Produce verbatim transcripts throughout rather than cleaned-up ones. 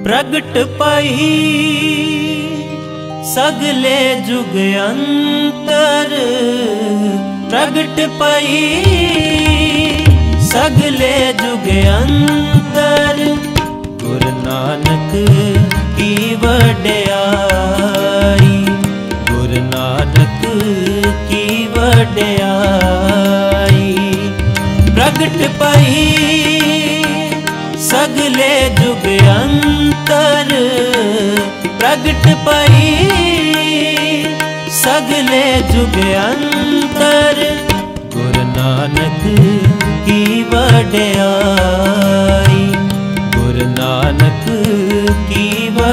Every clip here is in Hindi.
प्रगट पाई सगले जुग अंतर, प्रगट पाई सगले जुग अंतर। गुरु नानक की वड्याई, गुरु नानक की वड्याई। प्रगट पाई सगले जुग अंतर, प्रगट पाई सगले जुग अंतर। गुरु नानक की वड्याई, गुरु नानक की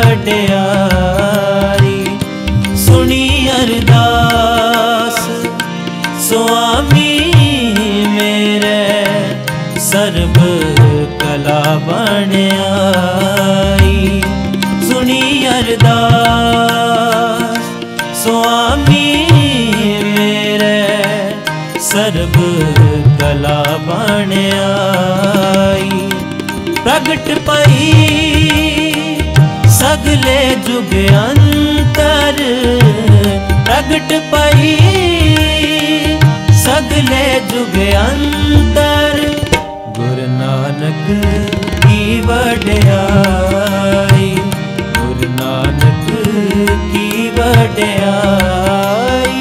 वड्याई। सुनी अरदास स्वामी मेरे, सर्ब कला बन आई। सुनी अरदास स्वामी मेरे, सर्ब कला बन आई। प्रगट पाई सगले जुग अंतर, प्रगट पाई सगले जुग अंतर। गुरु नानक की वड्याई, गुरु नानक की वड्याई।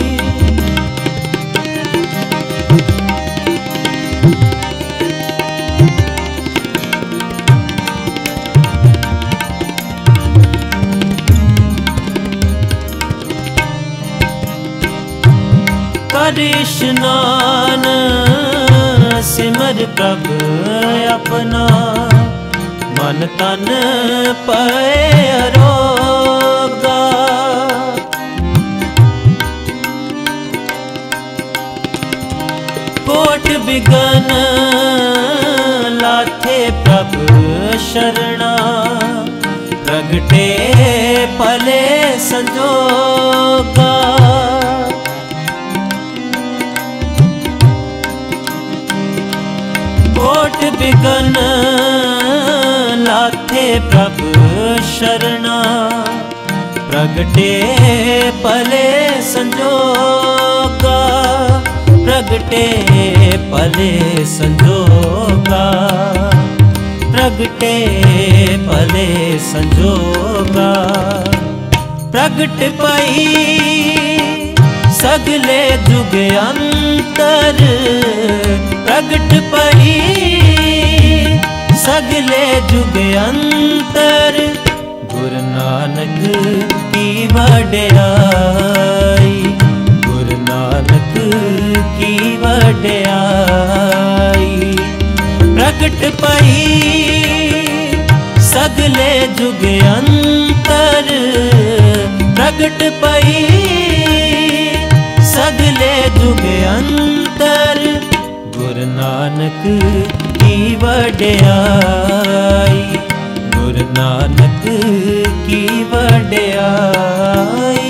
कर स्नान सिमर प्रभ अपना, मन तन पाए अरोगा। कोट बिगन लाथे प्रभ शरणा, प्रगटे पले संजोगा। कोट बिगन लाथे प्रभु शरणा, प्रगटे पले संजोगा। प्रगटे पले संजोगा, प्रगटे पले संजोगा। प्रगट पाई सगले जुग अंतर, प्रगट पाई सगले जुग अंतर। गुरु नानक की वड्याई, गुरु नानक की वड्याई। प्रगट पाई सगले जुग अंतर, प्रगट पाई सगले जुग अंतर। गुरु नानक की वड्याई, गुरु नानक की वड्याई।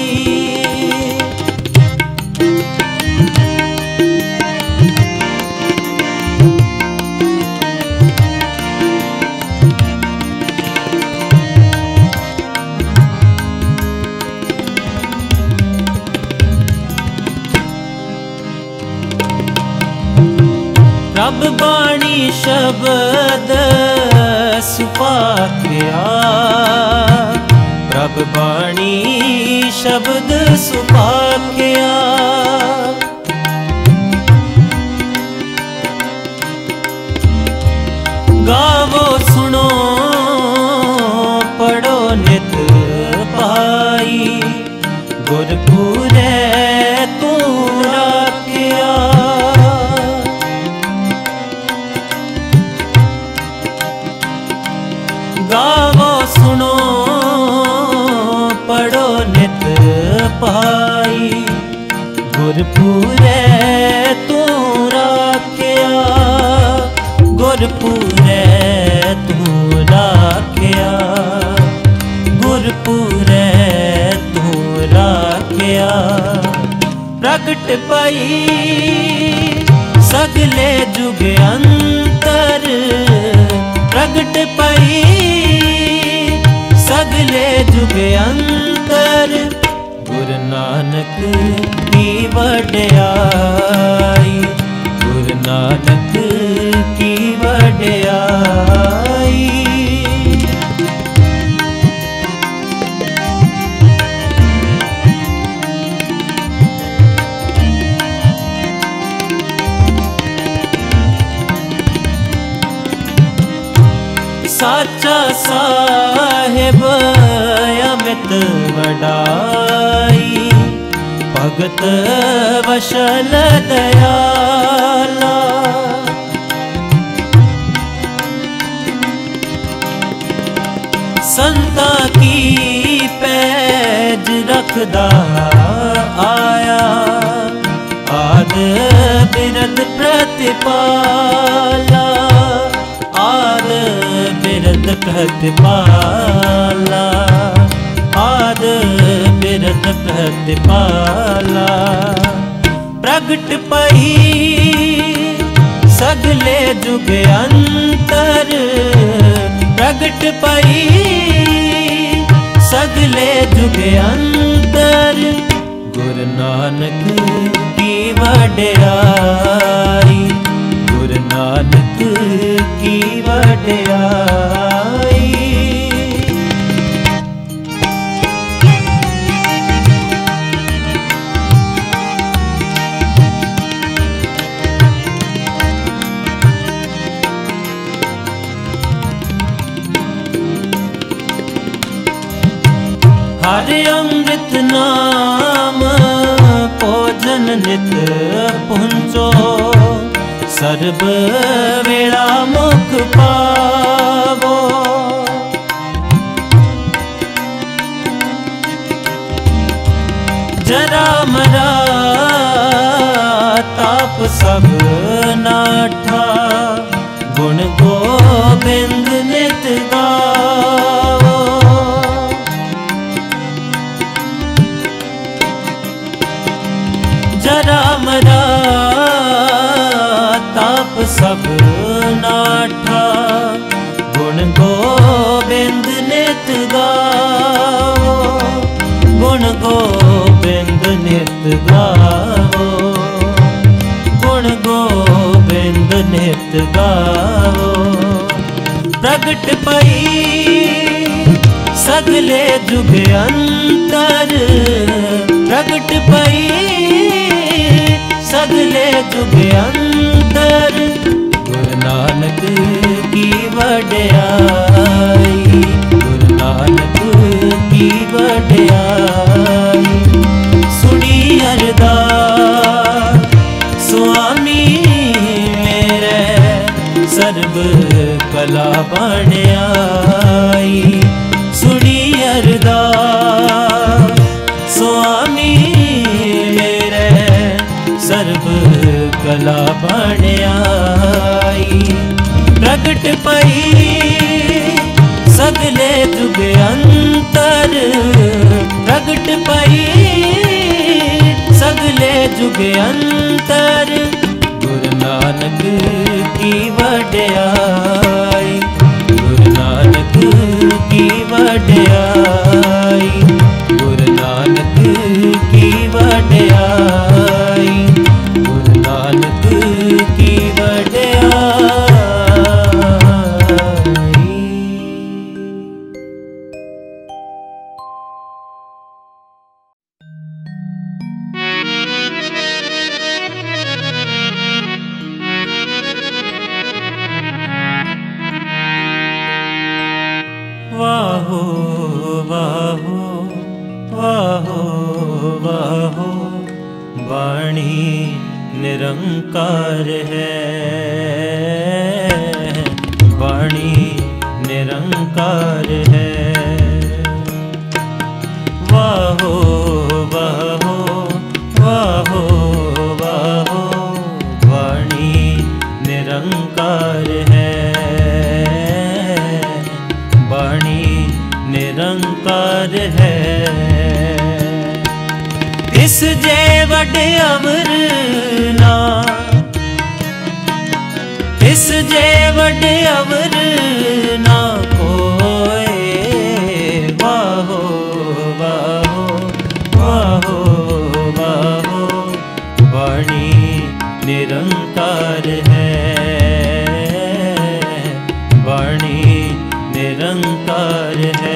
प्रभ बाणी शब्द सुपाख्या, प्रभ बाणी शब्द सुपाख्या। गावो सुनो पढ़ो नित पाई, गुरपुरे तू राखिया। गावो सुनो पढ़ो नित पाई, गुरपुरे तू राखिया। गुरपुरे तू राखिया, गुरपुरे तू राखिया। प्रगट पाई सगले जुग अंतर, प्रगट पाई अंतर गुरु नानक की वड्याई, गुरु नानक की वड्याई। साचा साहेब अमित वडाई, भगत वशल दयाला। संता की पैज रखदा आया, आद बिरद प्रतिपाला, आद बिरद प्रतिपाला, आद बिरद प्रतिपाला। प्रगट पई सगले जुग अंतर, प्रगट पई सगले जुग अंतर गुरु नानक की वड्याई, गुरु नानक की वड्याई। हरि अमृत नाम भोजन नित पुंचो, सर्ब वेला मुख पावो। जरा मरा ताप सब नाठा, गुण गोबिंद नित गावो। जरा मरा ताप सब नाठा, गुण गोबिंद नित गावो, गुण गोबिंद नित गावो, गुण गोबिंद नित गावो। प्रगट पई सगले जुग अंतर, प्रगट पई सगले जुग अंतर गुरु नानक की वड्याई, गुरु नानक की वड्याई। सुनी अरदास स्वामी मेरे, सर्ब कला बण्याई। सुनी अरदास स्वामी मेरे, सर्ब कला बण्याई। प्रगट पई सगले जुग अंतर, प्रगट पई सगले जुग अंतर गुरु नानक की वड्याई, गुरु नानक की वड्याई, गुरु नानक की वड्याई, गुरु नानक की वड्याई। वाहो वाहो वाहो वाहो, वाणी निरंकार है, वाणी निरंकार है। वाहो वाहो वाहो वाहो, वाणी निरंकार है, वाणी निरंकार है। इस जे वड्डे अमर ना, इस जे वड्डे अमर ना कोई। वाहो निरंकार है, वाणी निरंकार है।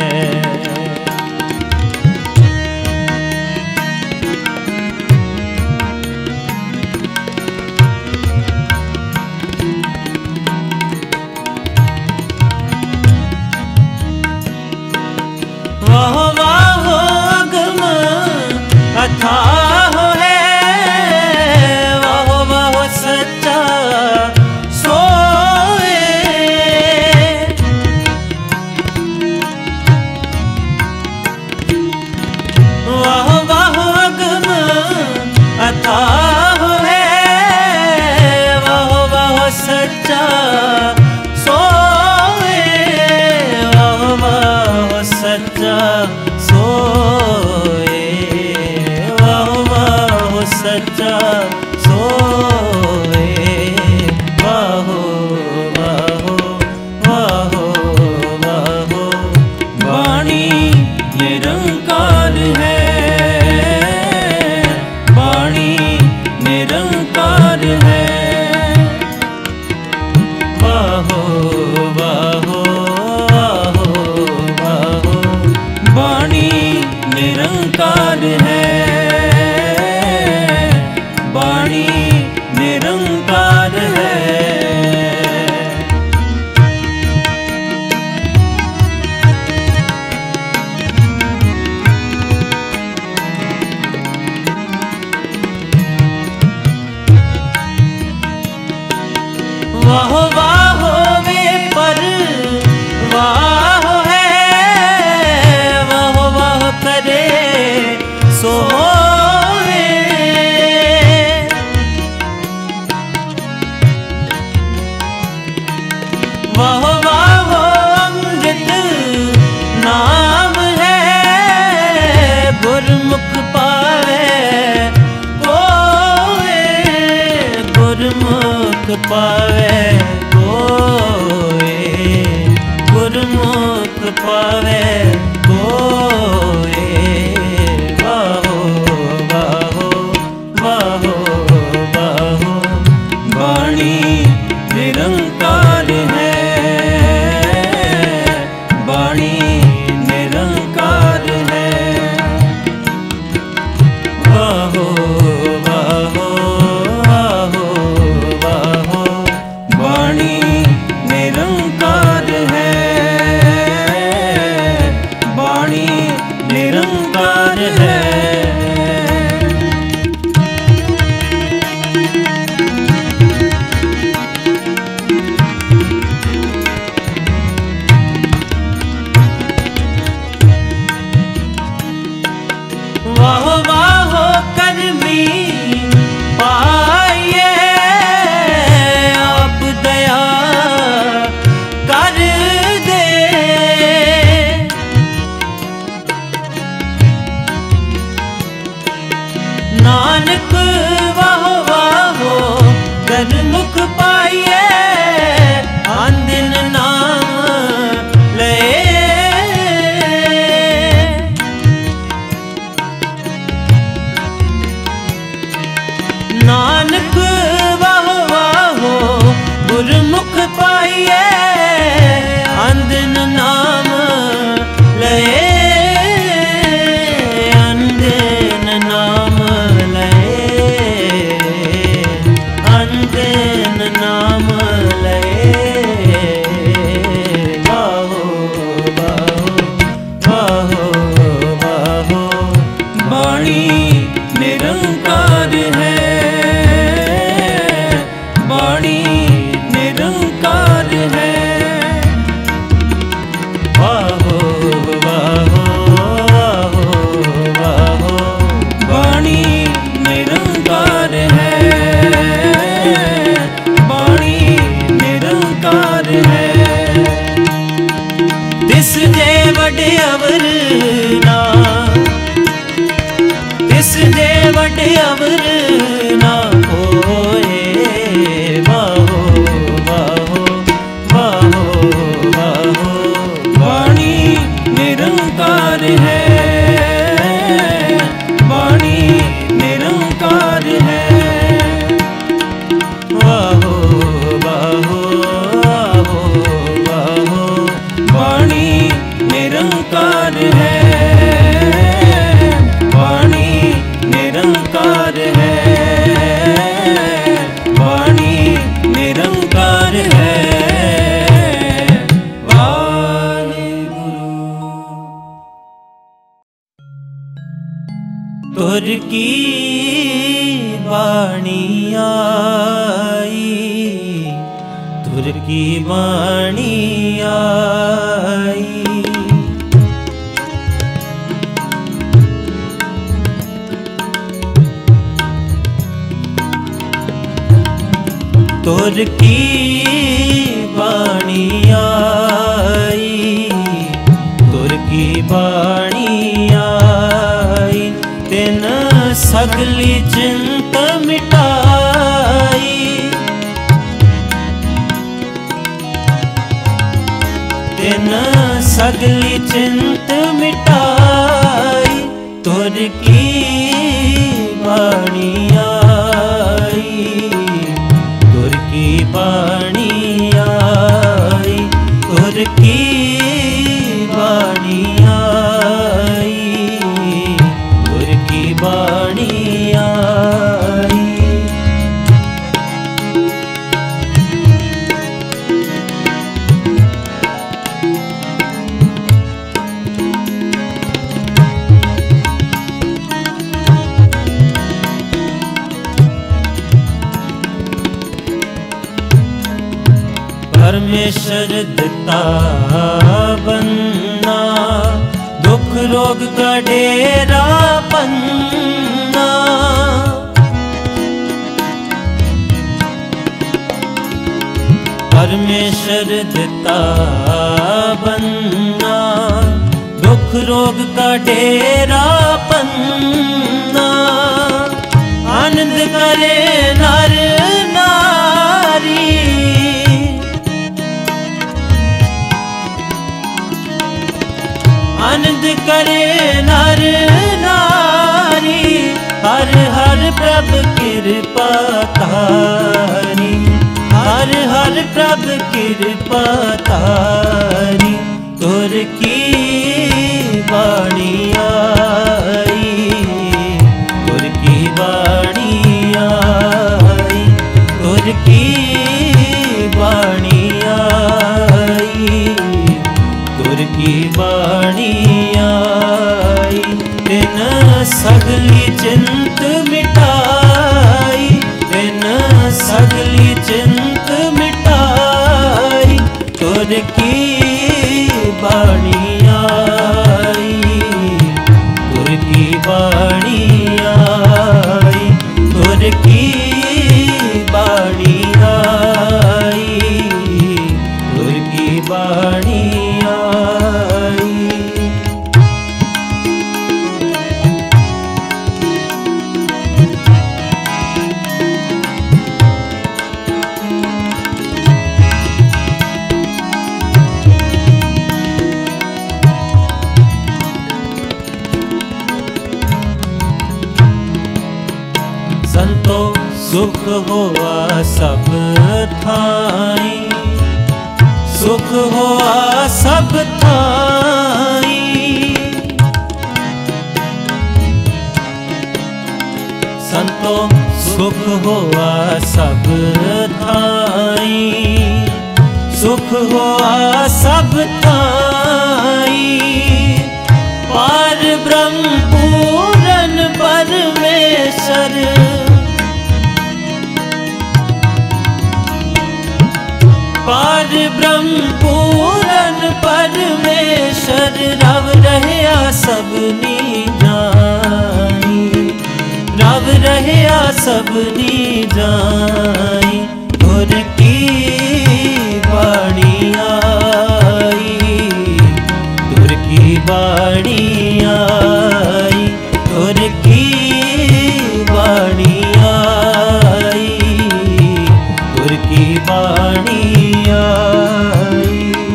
वाह वाह अगम अथाह है, वाह वाह सच्चा सोए। वाह वाह अगम अथाह है, वाह वाह सच्चा सच्चा सोए। वाह वाह सच्चा सोए। वाहो वाहो वाहो वाहो। वाणी निरंकार है, वाणी निरंकार है। वाहो वाहो वाणी निरंकार है, वाणी निरंकार है। वाह वाह वे पर वाह करे सोए। वाह वाह अमृत नाम है, गुरमुख पावे कोए। गुरमुख पावे कोए, गुरमुख पावे कोए। वाहो वाहो वाहो वाहो। वाणी निरंकार है, वाणी निरंकार है। वाहो वाहो वाहो वाहो। वाणी निरंकार है, वाणी निरंकार की वाणी आई। तुर की वाणी आई, तुर की वाणी आई, तिन सगली चिंत मिटाई। तिन सगली चिंत मिटाई, तुर की वाणी आई, तुर की वाणी आई, तुर की वाणी आई, तुर की वाणी आई। परमेश्वर दिता बनना, दुख रोग का डेरा पन्ना। परमेश्वर दिता बनना, दुख रोग का डेरा पन्ना। आनंद करे नर नारी, आनंद करे नर नारी, हर हर प्रभ कृपा तारी, हर हर प्रभ कृपा तारी। तुर की वाणी आई, तुर की वाणी आई, तुर की वाणी आई, तुर की वाणी आई। तिन सगली चिंत मिटाई, तिन सगली चिंत मिटाई, तुर की वाणी आई, तुर की वाणी आई, तुर की वाणी आई, तुर की वाणी आई। संतो सुख होआ सब थाई, सुख होआ सब थाई। संतो सुख होआ सब थाई, सुख होआ सब थाई। पार ब्रह्म पूरन परमेश्वर, पार ब्रह्म पूरन परमेश्वर। रव रहया सबनी जाई, रव रहया सबनी जाई। तुर की वाणी आई, तुर की वाणी आई, तुर की वाणी आई, तुर की वाणी आई।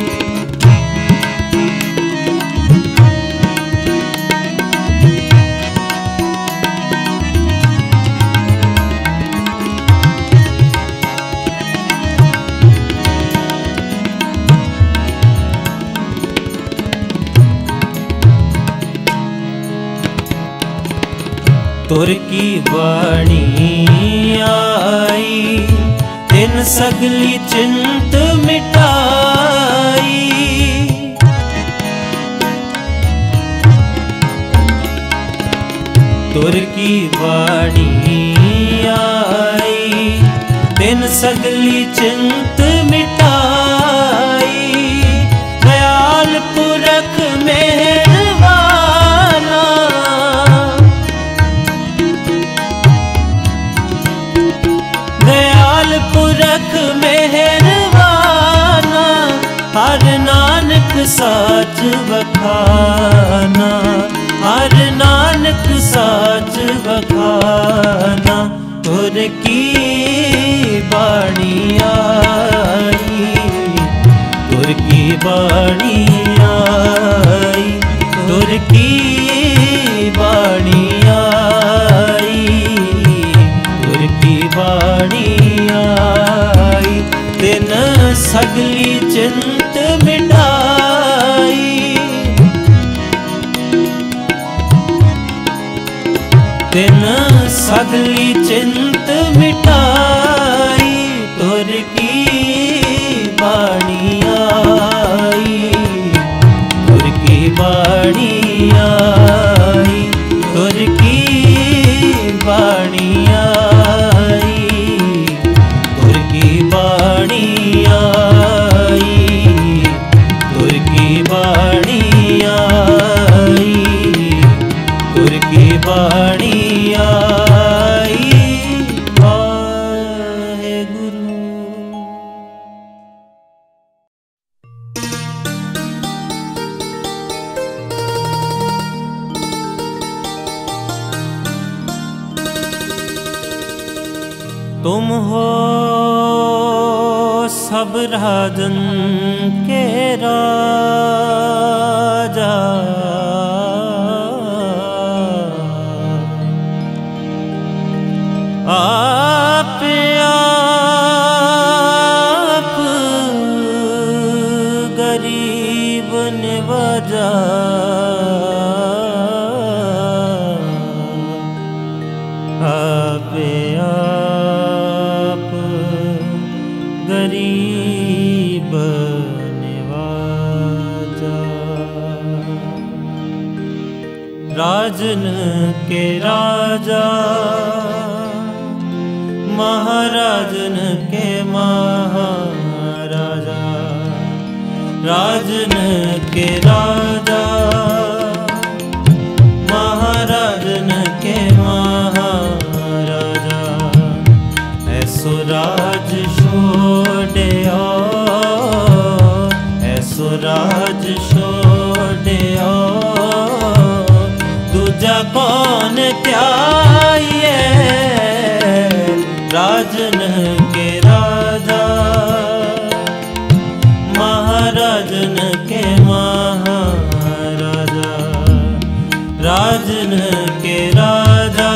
तुर की वाणी आई, तिन सगली चिंत मिटाई। तुर की वाणी आई, तिन सगली चिंत मिटाई, दयाल पुरख मेहरबाना, दयाल पुरख मेहरबाना, हर नानक साच बखाना, हर नानक साच बखाना। तुर की बाणी आई, तुर की बाणी आई, तुर की बाणी आई, तुर की बाणी आई। तिन सगली चिंत मिटाई, तिन सगली चिंत मिटाई, तुर की बाणी आई, तुर की बाणी आई, तुर की बाणी आई, तुर की बाणी आई, तुर की बाणी आई, तुर की बाणी आई। वाहेगुरु। तुम हो सब राजन के राजा, आप आप गरीब निवाजा, आप आप गरीब निवाजा। राजन के राजा, महाराजन के महाराजा, राजन के राजा, महाराजन के महाराजा। ऐसो राज छोड़िया, ऐसो राज छोड़िया, दूजा कौन त्याये। राजन के राजा, महाराजन के महाराजा, राजन के राजा,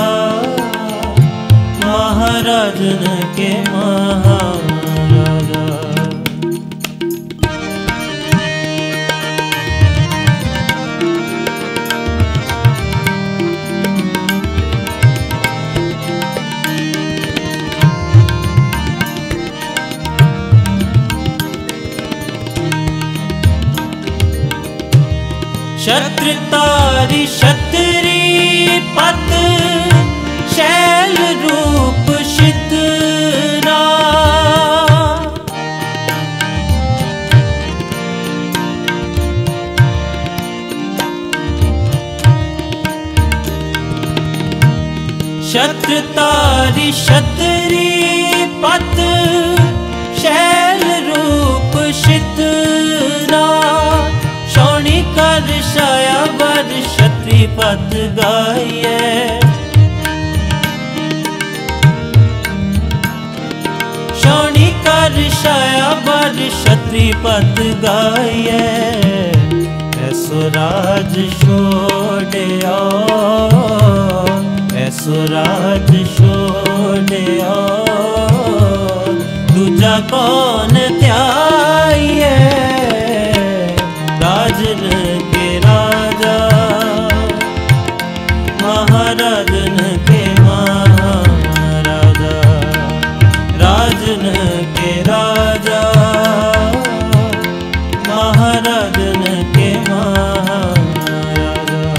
महाराजन के महाराजा। छत्र तारी छतरी पत, शैल रूप शितरा। छत्र तारी छतरी पत, शैल रूप शितरा। सोनी कर छाया वर छत्री पत गाइए, सोनी कर छाया वर छत्री पत गाइए। ऐसो राज छोड़िया, ऐसो राज छोड़िया, दूजा कौन त्याये। राजन के राजा, महाराजन के महाराजा, राजन के राजा, महाराजन के महाराजा।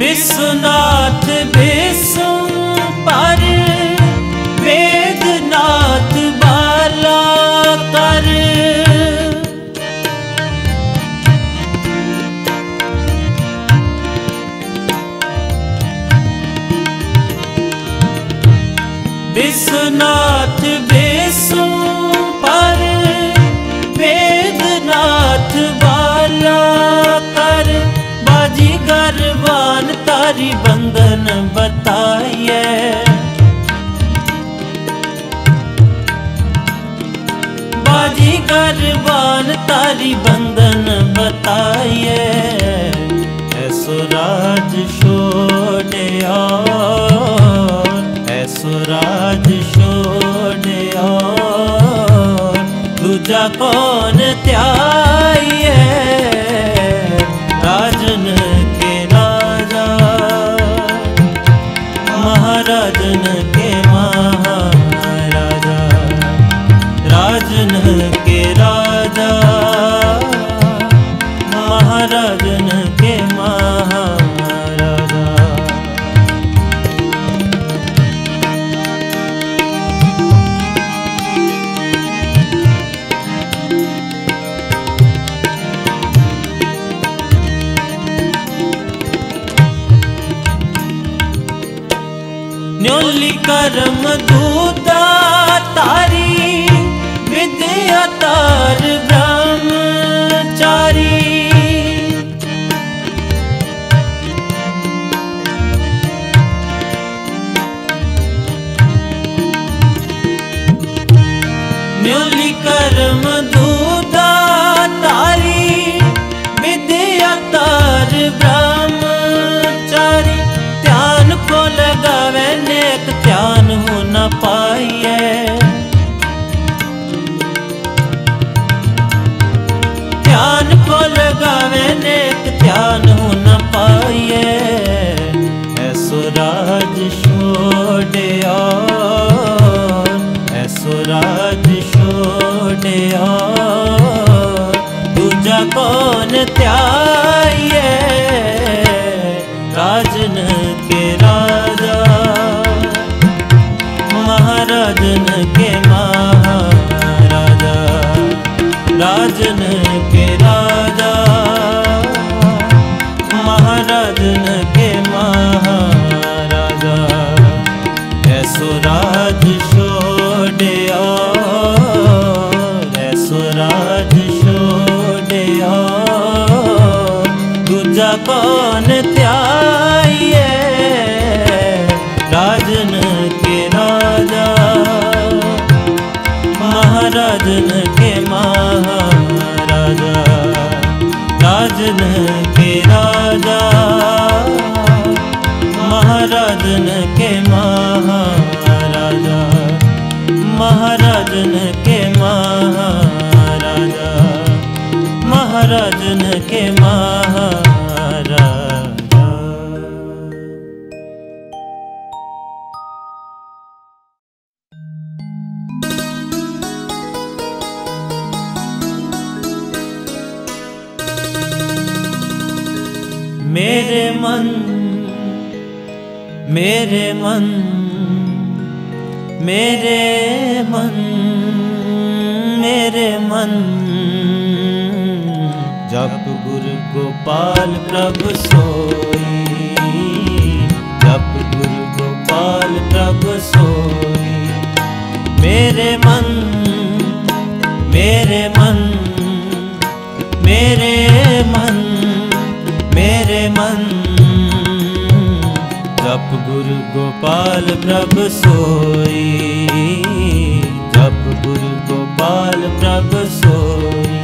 विश्वनाथ विष्णु पर वेदनाथ बाला कर। विश्वनाथ विष्णु पर वेदनाथ बाला कर। बाजी गरबान तारी बंधन बताइए, बाजी गरबान तारी बंधन बताइए। ऐसो राज छोड़िया, ऐसो राज छोड़िया, दूजा कौन त्याइए। राजन के राजा, महाराजन के महाराजा, राजन के राजा, महाराजन के महाराजा। न्योली करम दूता तारी, विद्या तार ब्रह्मचारी। न्योली करम दूता तारी, विद्या तार ब्रह्मचारी। ध्यान को लगावे नेक ध्यान हो न पाइए, ध्यान को लगावे नेक ध्यान हो न पाइए। ऐसो राज छोड़िया, ऐसो राज छोड़िया, दूजा कौन त्याइए। राजन के राजा, महाराजन के महाराजा, राजन के राजा, महाराजन के महाराजा। ऐसो राज छोड़िया, ऐसो राज छोड़िया, दूजा कौन त्याइए। राजन के राजा, महाराजन के महाराजा, राजन के राजा, महाराजन के महाराजा, महाराजन के महाराजा, महाराजन के महाराजा। मेरे मन, मेरे मन, मेरे मन, मेरे मन, जप गुरु गोपाल प्रभु सोई, जप गुरु गोपाल प्रभु सोई। मेरे मन, मेरे मन, मेरे मन, मेरे मन, जप गुरु गोपाल प्रभु सोई, जप गुरु गोपाल प्रभु सोई,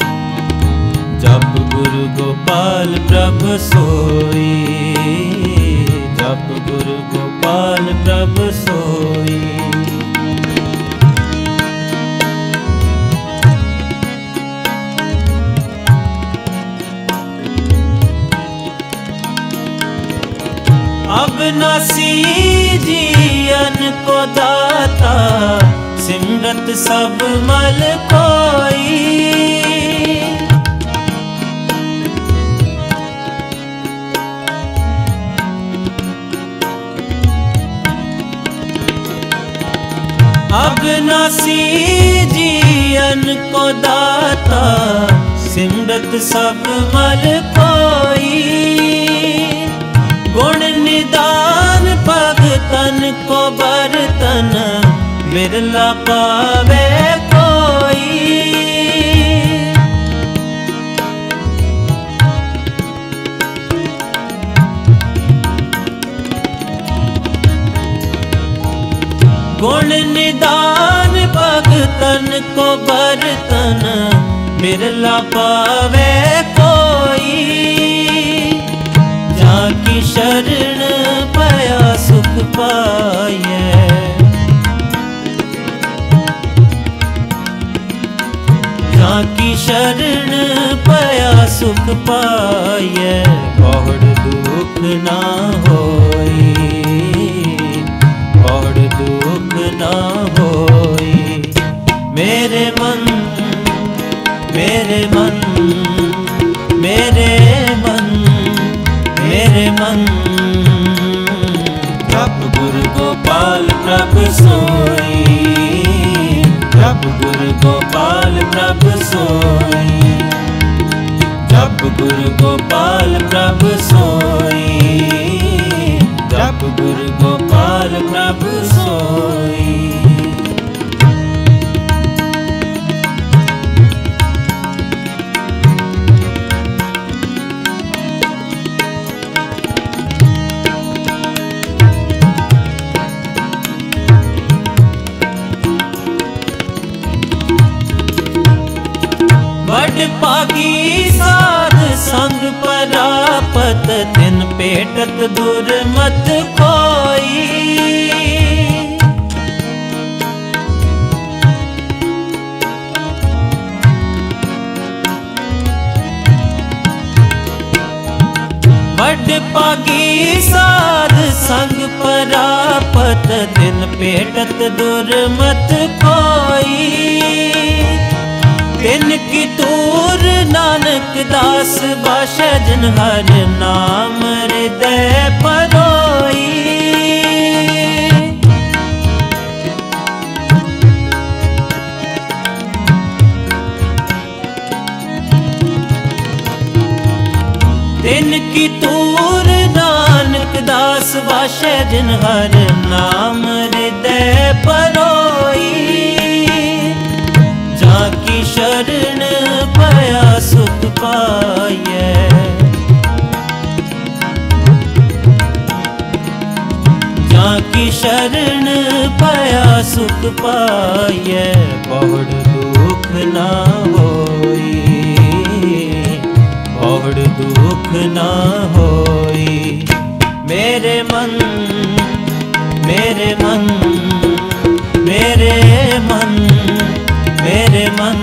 जप गुरु गोपाल प्रभु सोई, जप गुरु गोपाल प्रभु सोई। अविनाशी जीवन को दाता, सिमरत सब मल कोई। अविनाशी जीवन को दाता, सिमरत सब मल कोई। गुण निदान भगतन को बरतन, बिरला पावे कोई। गुण निदान भगतन को बरतन, बिरला पावे कोई। जाकी शरण पया सुख पाए, जाकी शरण पया सुख पाए। बहुड़ दुख ना होई, बहुड़ दुख ना होई। मेरे मन मेरे मन मेरे मन मेरे मन, जप गुरु गोपाल प्रभु सोई, जप गुरु गोपाल प्रभु सोई, जप गुरु गोपाल प्रभु सोई, जप गुरु गोपाल प्रभु सोई। बड़ पागी साध संग परापत, दिन पेटत दूर मत कोई। बड़ पागी साध संग परापत, दिन पेटत दूर मत कोई। तिन की तूर नानक दास बाशे, जिन हर नाम हृदय परोई। तिन की तूर नानक दास बाशे, जिन हर नाम हृदय परोई। जाकी शरण पया सुख पाए, जाकी शरण पया सुख पाए। बहुड़ दुख ना होई, बहुड़ दुख ना होई। मेरे मन मेरे मन मेरे मन मेरे मन,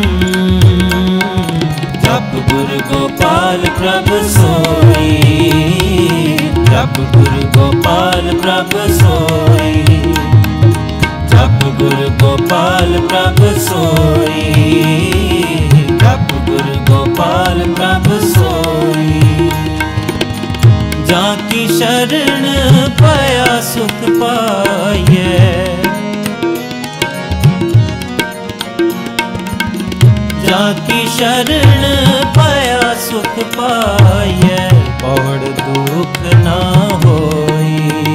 जप गुरु गोपाल प्रभु सोई, जप गुरु गोपाल प्रभु सोई, जप गुरु गोपाल प्रभु सोई, जप गुरु गोपाल प्रभु सोई। जाकी शरण पया सुख पाए, जाकी शरण पया सुख पाए। बहुड़ दुख ना होई,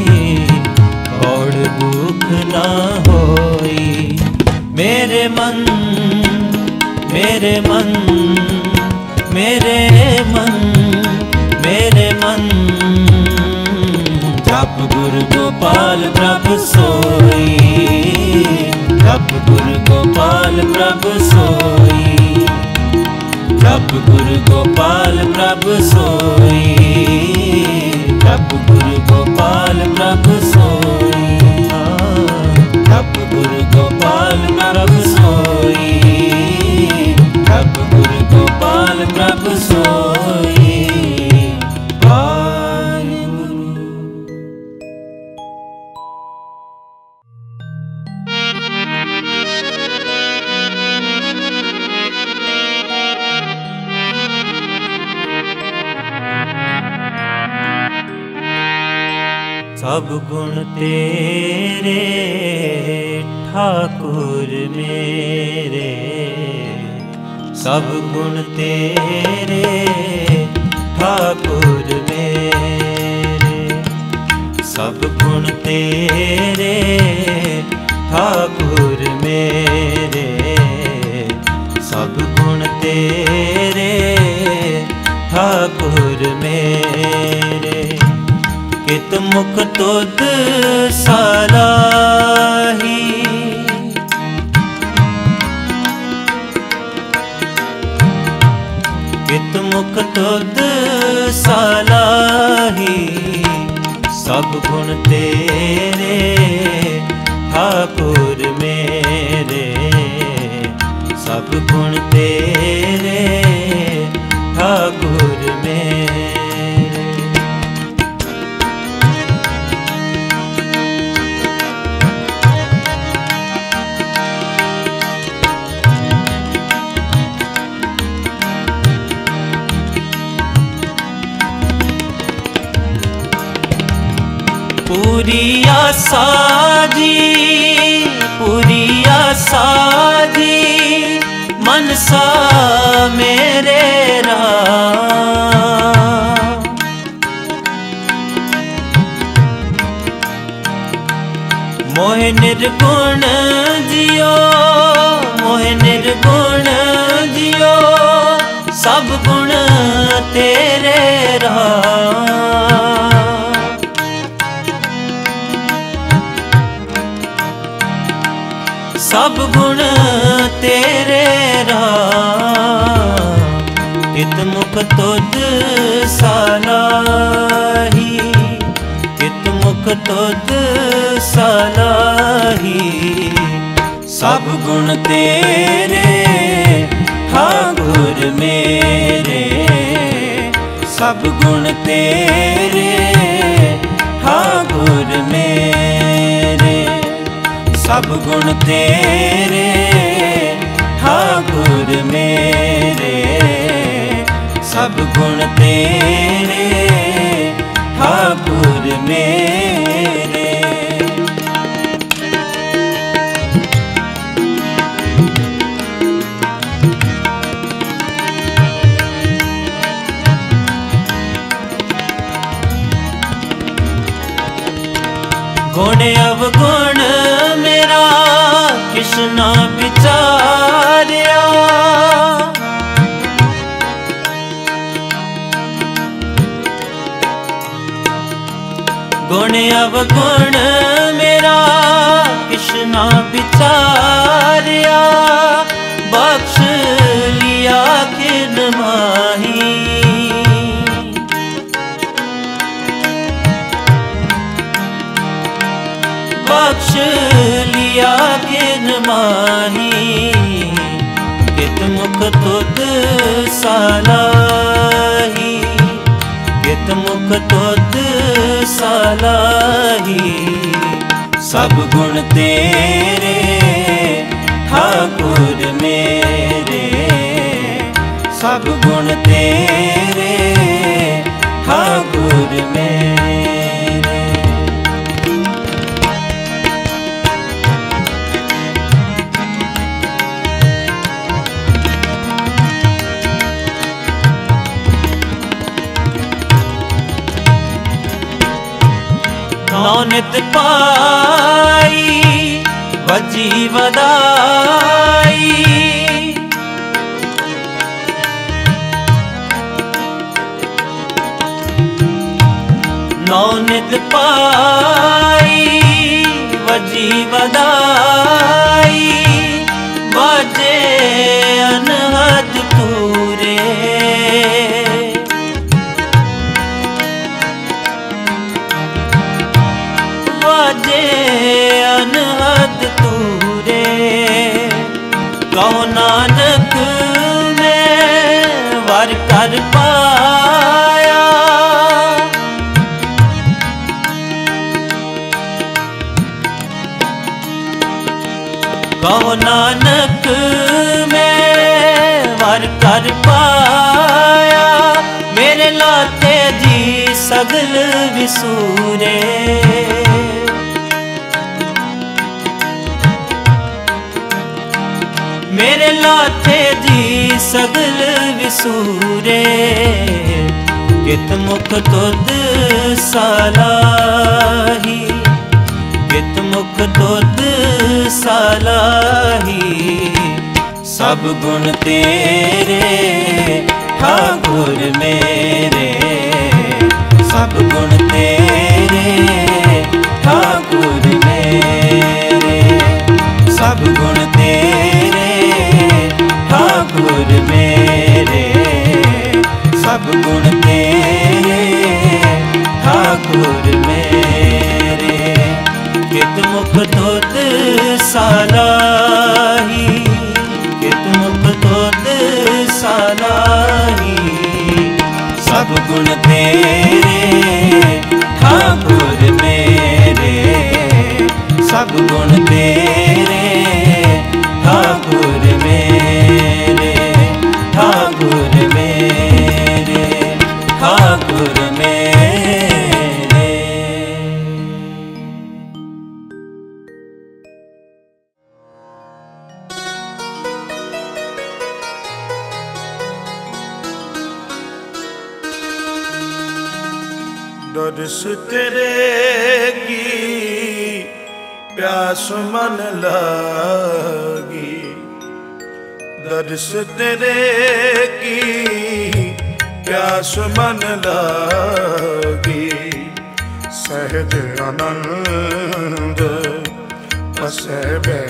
बहुड़ दुख ना होई। मेरे मन मेरे मन मेरे मन मेरे मन, जप गुरु गोपाल प्रभु सोई, जप गुरु गोपाल प्रभु सोई, जप गुरु गोपाल प्रभु सोई, जप गुरु गोपाल प्रभु सोई, जप गुरु गोपाल प्रभु सोई, जप गुरु गोपाल प्रभु सोई। सब गुण तेरे ठाकुर मेरे, सब गुण तेरे ठाकुर मेरे, सब गुण तेरे ठाकुर मेरे, सब गुण तेरे ठाकुर मेरे। कित मुख तुध सलाही, कित मुख तुध सलाही, सब गुण तेरे ठाकुर मेरे, सब गुण तेरे ठाकुर मेरे। पूरी आसा जी, पूरी आसा जी, मनसा मेरे राम। मोहे निर्गुण जियो, मोहे निर्गुण जियो, सब गुण तेरे राम। सब गुण तेरे राम, कित मुख तुध सलाही, कित मुख तुध सलाही, सब गुण तेरे ठाकुर मेरे, सब गुण तेरे ठाकुर मेरे, सब गुण तेरे ठाकुर मेरे, सब गुण तेरे ठाकुर मेरे। गुण अवगुण मेरा कृष्णा विचार्या, गुण अवगुण मेरा कृष्णा विचार्या, बख्श लिया किन माही। बख्श लिया किन माही, कित मुख तुध सलाही, कित मुख तुध सलाही, सब गुण तेरे ठाकुर मेरे, सब गुण तेरे ठाकुर मेरे। नौनित पाई भजी वदाई, नौनित पाई भजी वदाई, बाजे अनहद तूरे, बाजे अनहद तूरे, कहो नानक मैं वर कर पाया, कहो नानक मैं वर कर पाया, मेरे लाते जी सगल विसूरे, मेरे लाथे जी सगल विसूरे कित मुख तुद सालाही कित मुख तुद सालाही सब गुण तेरे ठाकुर मेरे सब गुण तेरे ठाकुर मेरे सब गुण तेरे ठाकुर मेरे सब गुण तेरे ठाकुर मेरे कित मुख तुद सालाही कित मुख तुद सालाही सब गुण तेरे ठाकुर मेरे सब गुण तेरे ठाकुर मेरे ठाकुर मेरे ठाकुर मेरे। दर्श तेरे की प्यास मन लागी दर्श तेरे की प्यास मन लागी सहज आनंद बसे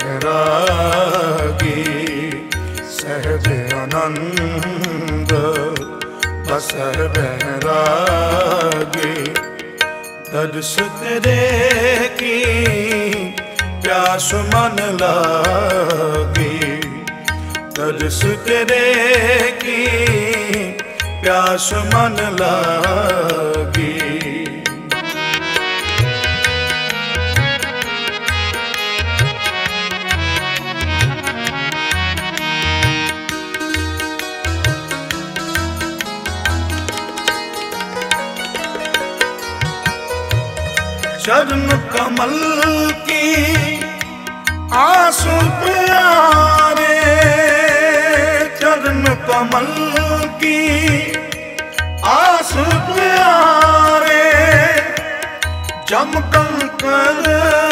बैरागी सहज आनंद बसे बैरागी दर्श तेरे की प्यास मन लागी दर्श तेरे की प्यास मन लागी चरण कमल की आंसू प्यारे चरण कमल की आंसू प्यारे जम कंकर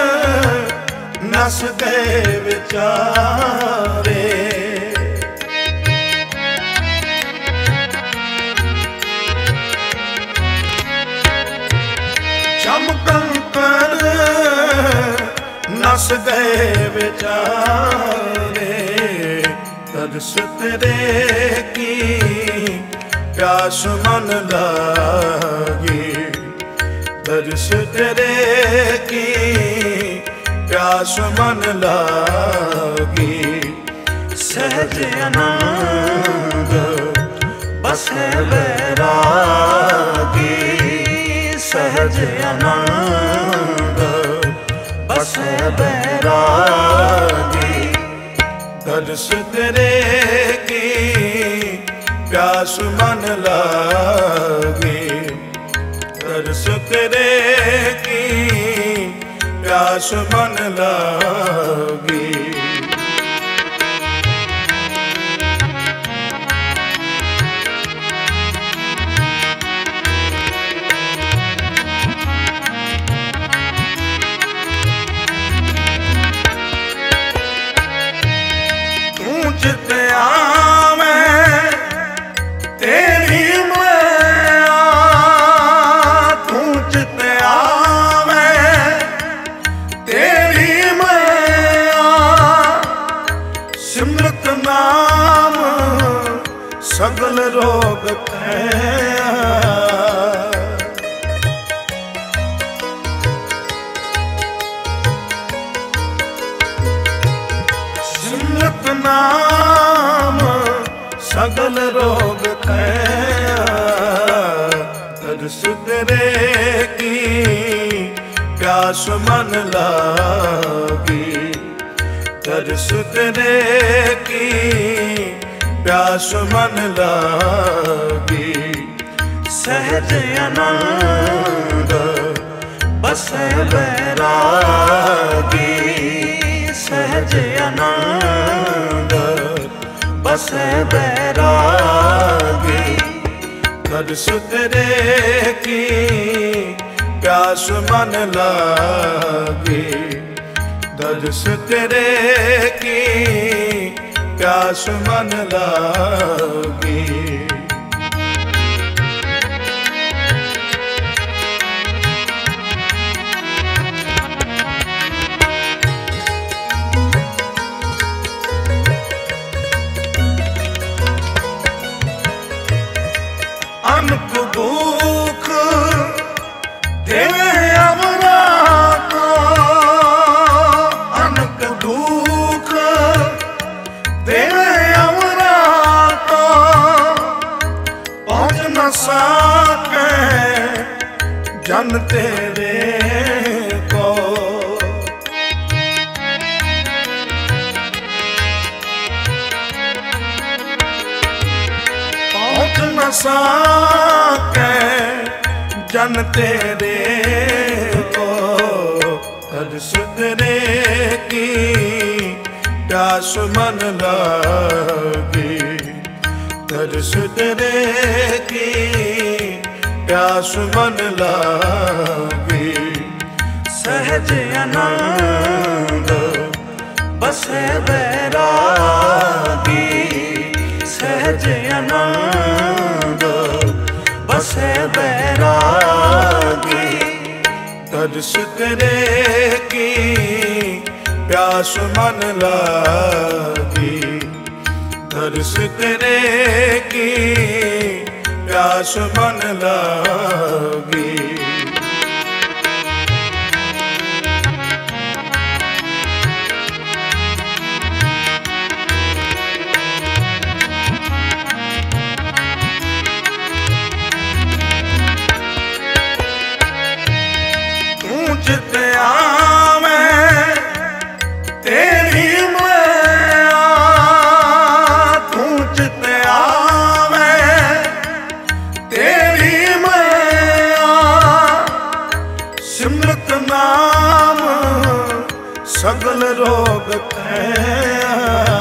नस गए विचारे जम कंकर नस गए बेचारे दर्श तेरे की प्यास मन लागी दर्श तेरे की प्यास मन लागी सहज आनंद बसे बैरागी सहज आनंद बसे बैरागी दर्श तेरे की प्यास मन लागी दर्श तेरे की प्यास मन लागी चित आवे तेरी मैया तू चित आवे तेरी मैया सिमरत नाम सगल रोग खैया सिमरत नाम सगल रोग खैया दर्श तेरे की प्यास मन लागी दर्श तेरे की प्यास मन लागी सहज आनंद बसे बैरागी सहज आनंद बसे बैरागी। दर्श तेरे की प्यास मन लागी। दर्श तेरे की प्यास मन लागी। अनक दुख देवे अमरा को। अनक दुख देवे अमरा को। पहुँच न सके जन तेरे को। पहुँच न सके जन तेरे को। दर्श तेरे की प्यास मन लागी। दर्श तेरे की प्यास मन लागी। सहज आनंद बसे बैरागी। सहज आनंद बसे बैरागी। दर्श तेरे की प्यास मन लागी। दर्श तेरे की प्यास मन लागी। जिते आवे तेरी माया। तू जिते आवे तेरी माया। सिमरत नाम सगल रोग खैया।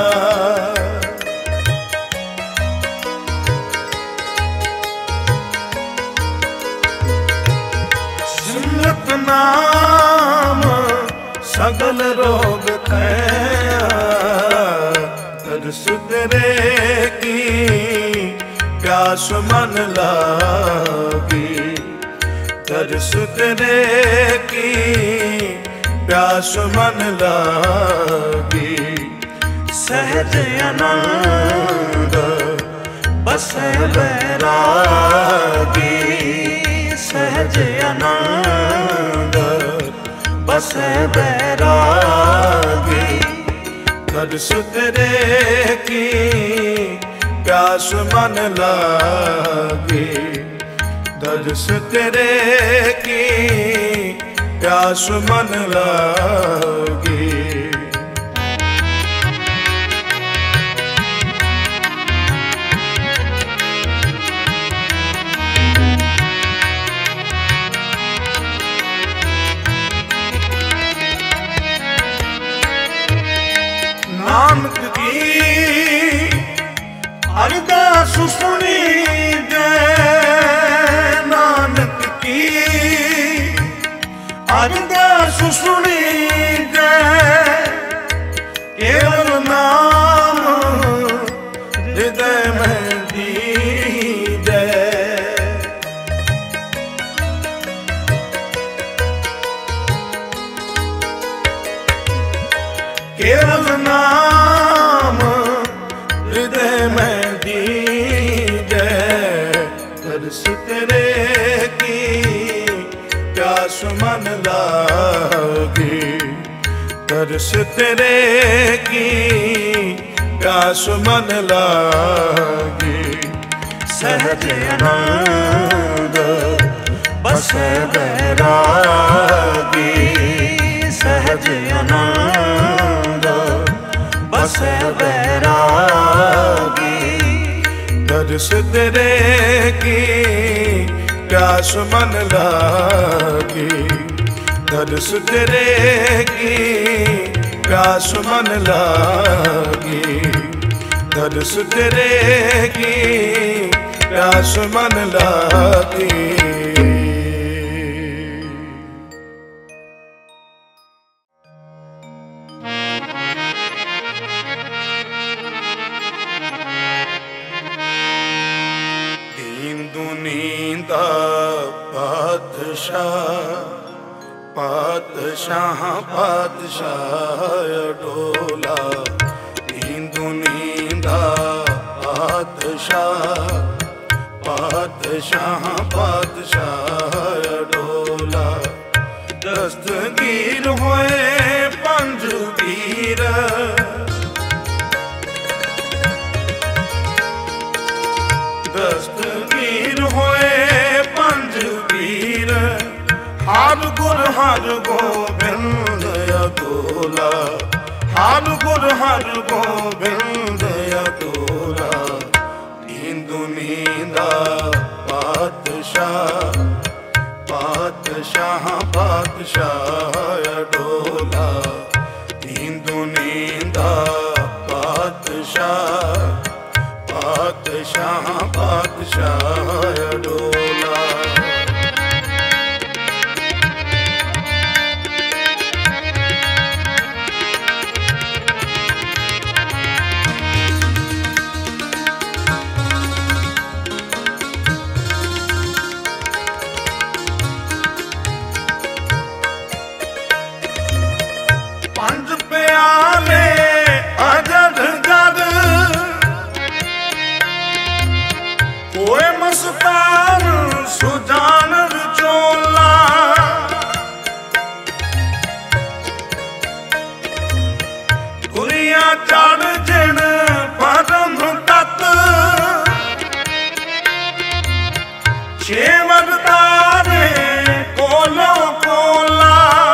सिमरत नाम सगल रोग खैया। दर्श तेरे की प्यास मन लागी। दर्श तेरे की प्यास मन लागी। सहज आनंद बसे बैरागी। सहज आनंद बसे बैरागी। दर्श तेरे की प्यास मन लागी। दर्श तेरे की प्यास मन लागी। नानक की अरदास सुनी दे। नानक की अरदास सुनी दे। केवल नाम हृदय में दीजे। केवल नाम हृदय में दीजे। दर्श तेरे की प्यास मन लागी। दर्श तेरे की प्यास मन लागी। सहज आनंद बसे बैरागी। सहज आनंद बसे बैरागी। दर्श तेरे की प्यास मन लागी। दर्श तेरे की प्यास मन लागी। दर्श तेरे की प्यास मन लागी। दीन दुनीं दा पातशाह, पातशाह पातशाह अडोला। दीन दुनीं दा पातशाह, पातशाह पातशाह अडोला। दस्तगीर होए पंज पीर, दस्तगीर होए पंज पीर। हर गुर हर गोबिंद अतुला, हर गुर हर गोबिंद अतुला। दीन दुनीं दा पातशाह, पातशाह पातशाह अडोला। दीन दुनीं दा पातशाह, पातशाह पातशाह अडोला। पंज प्याले अजद गद, कोई मस्तान सुजान विचोला। गुरिया चढ़ जिन परम तत, छे वरदारे कोलो कोला।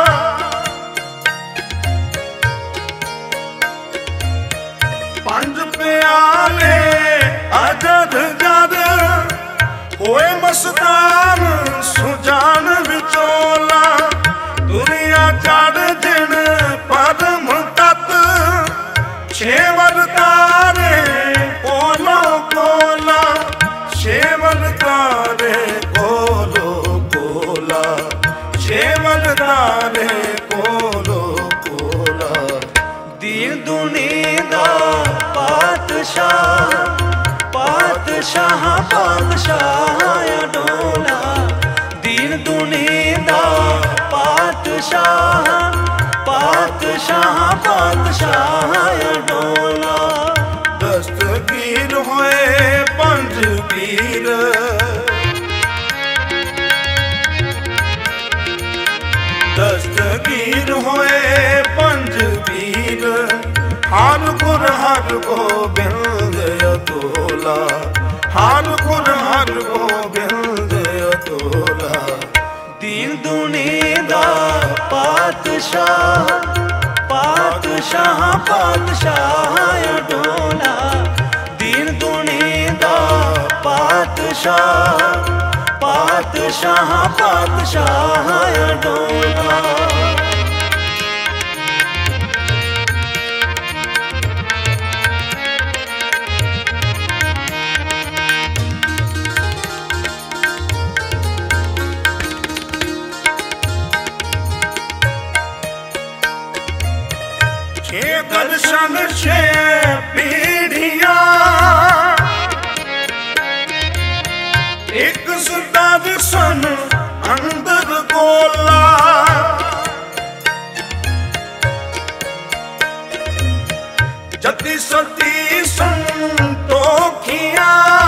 पंज प्याले अजद गद, कोई मस्तान सुजान विचोला। दुनिया चढ़ जिन परम तत, छे वरदारे कोलो कोला। छे वरदारे कोलो कोला, छे वरदारे कोलो कोला। दीन दुनीं दा पातशाह, पातशाह पातशाह अडोला। दीन दुनीं दा पातशाह, पातशाह पातशाह अडोला। दस्तगीर होए पंज पीर, दस्तगीर होए पंज पीर। हर गुर हर गोबिंद अतुला, हर गुर हर गोबिंद अतुला। दीन दुनीं दा पातशाह, पातशाह पातशाह अडोला। दीन दुनीं दा पातशाह, पातशाह पातशाह अडोला। छे दर्शन छे पीढ़िया, एक सुदर्शन अंदर गोला। जति सती संतोखिया,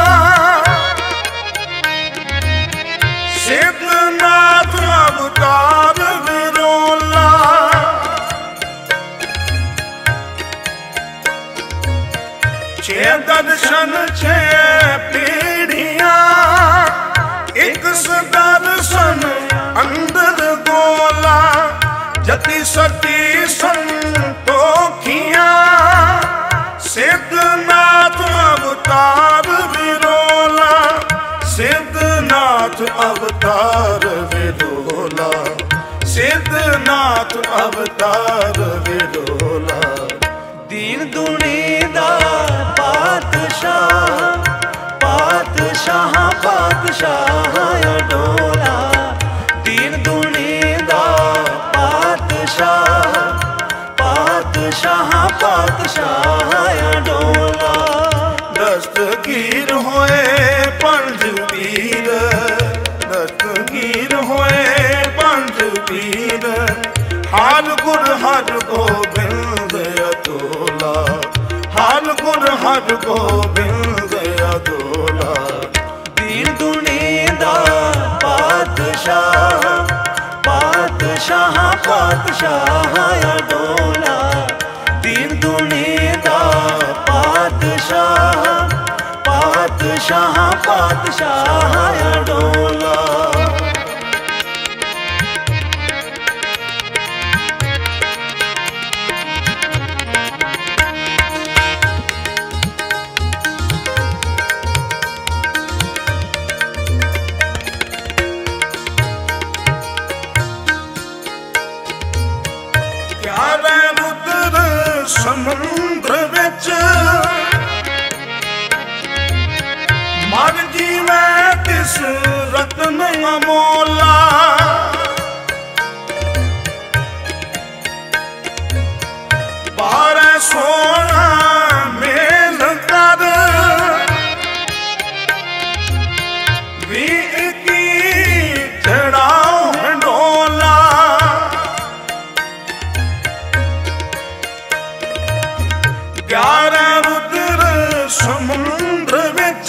सिद्धनाथ अवतार विरोला। छे दर्शन छे पीढ़िया, एक सुदर्शन अंदर गोला। जति सती संतोखिया, सिद्धनाथ अवतार विरोला। सिद्धनाथ अवतार विरोला, सिद्धनाथ अवतार विरोला। दीन दुनी दा पातशाह, पातशाह पातशाह अडोला। दीन दुनी दा पातशाह, पातशाह पातशाह अडोला। दस्तगीर होए पंज पीर, दस्तगीर होए पंज पीर, हाल गुर हर गोबिंद अतोला, हाल गुर हर गोबिंद अतोला। दीन दुनी दा पातशाह, पातशाह पातशाह अडोला। दीन दुनी दा पातशाह, पातशाह पातशाह अडोला। समुद्र विच मर जीवे तिस रतन अमोला। बारह सोना मेल कर भी की चढ़ाओ डोला। ग्यारह रुद्र समुद्र विच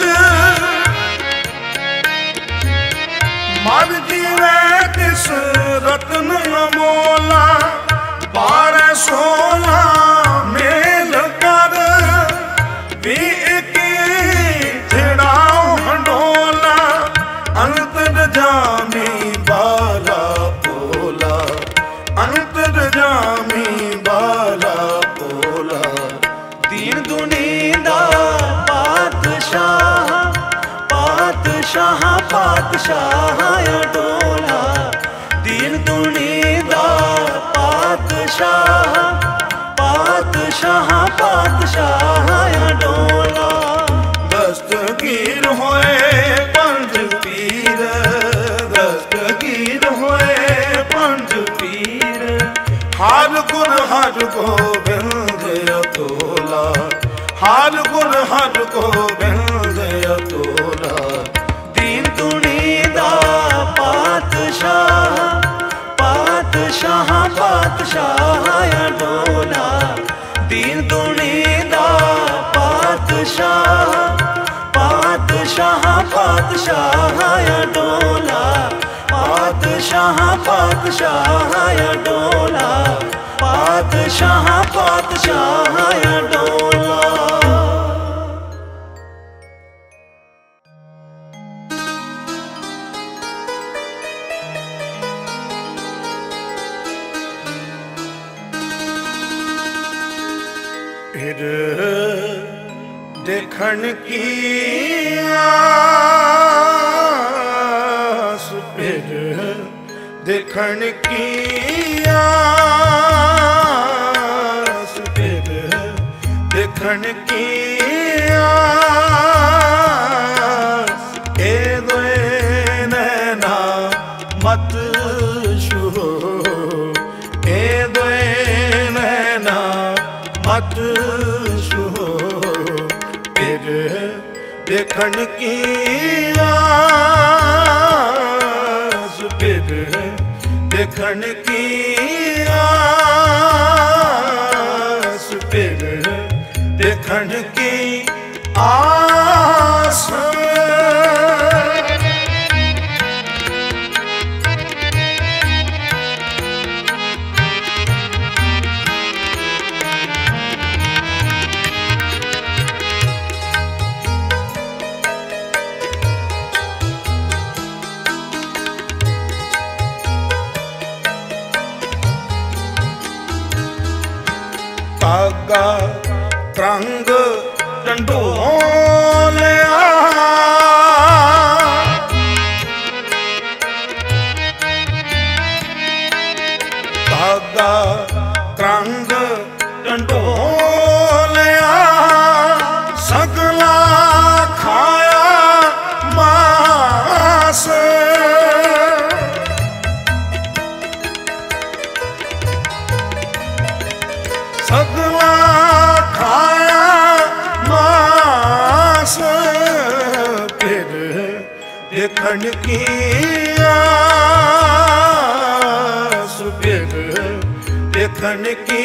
मर जीवे तिस रतन अमोला। बारह सोला मेल कर भी की चढ़ाओ डोला। अंतर जामी बाला बोला, अंतर जामी बाला बोला। दीन दुनी दा पातशाह, पातशाह पातशाह अडोला। दीन दुनी दा पातशाह, पातशाह पातशाह अडोला। दस्तगीर होए पंज पीर, दस्तगीर होए पंज पीर, हाल गुर हर गोबिंद अतोला, हाल गुर हर गोबिंद अतोला। दीन दुनी दा पातशाह, पातशाह पातशाह अडोला। दीन दुनी दा पातशाह, पातशाह पातशाह अडोला। पातशाह पातशाह अडोला, पातशाह पातशाह अडोला। फिर देखन की आस, फिर देखन की आस, फिर देखन की आस। ए दोए नैना मत छुओ, ए दोए नैना मत छुओ। फिर देखन की आस, फिर देखन की आस, फिर देखन की आस। ਕਾਗਾ ਤਰੰਗ ਢੰਡੋਲਿਆ देखण की आस फिर देखण की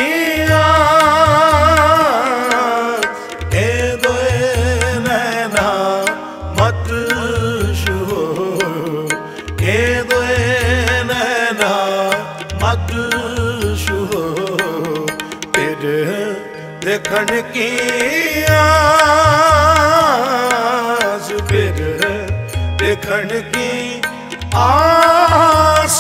आस ए दोए नैना मत छुओ ए दोए नैना मत छुओ फिर देखण की आस फिर देखण की आस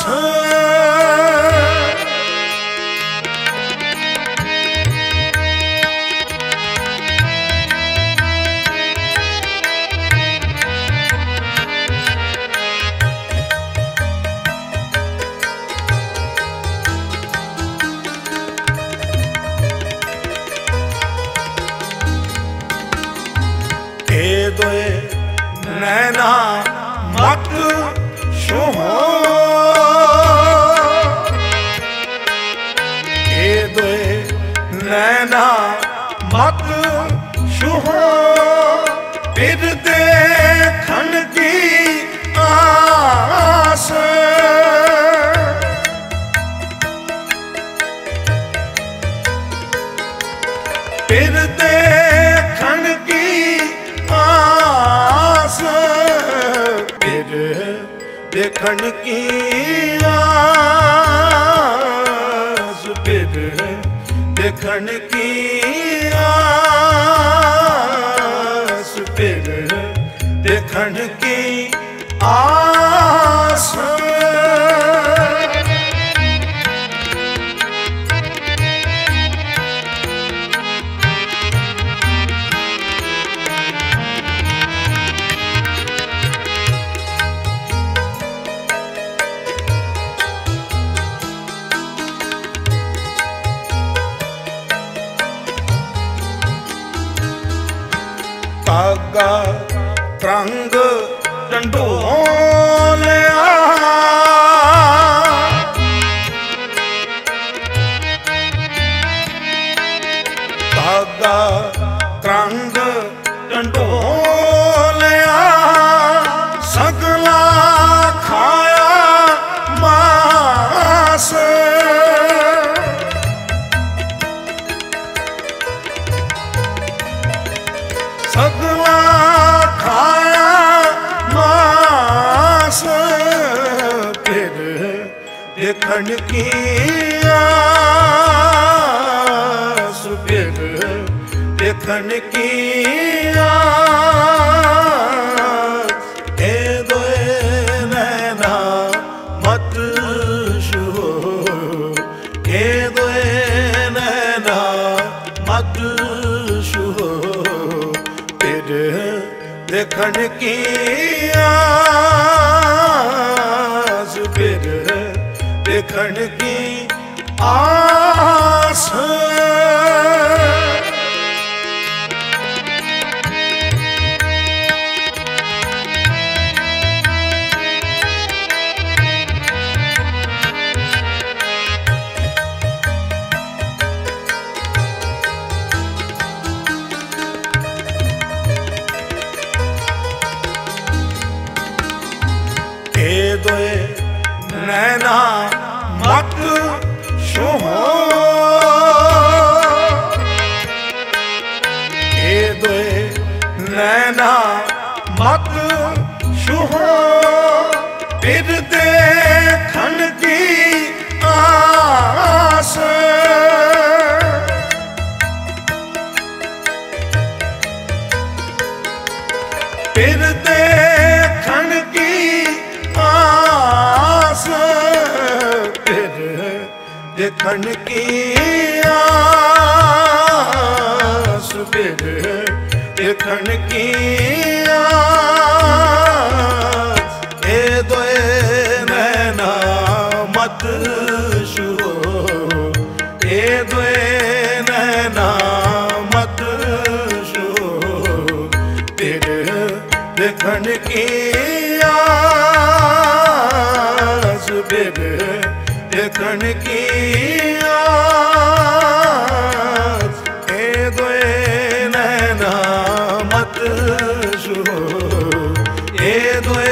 दोए नैना मत छुओ ए दोए नैना मत छुओ फिर देखण की आस फिर देखण की आस फिर देखण की आस फिर देखण की आस फिर देखण की आस धागा रंग ढंढोलिया धागा रंग ढंढोलिया सगला खाया मास सगला खाया मास फिर देखण की आस फिर देखण की आस ए दोए नैना मत छुओ ए दोए नैना मत छुओ देखण की आस फिर देखण की आस दोए नैना मत छुओ ए दोए नैना मत छुओ फिर देखण की आस फिर देखण की आस फिर देखण की आस फिर देखण की आस ए दोए नैना मत छुओ ए दोए नैना मत छुओ फिर देखण की आस फिर देखण की आस ए दोए नैना मत छुओ ए दोए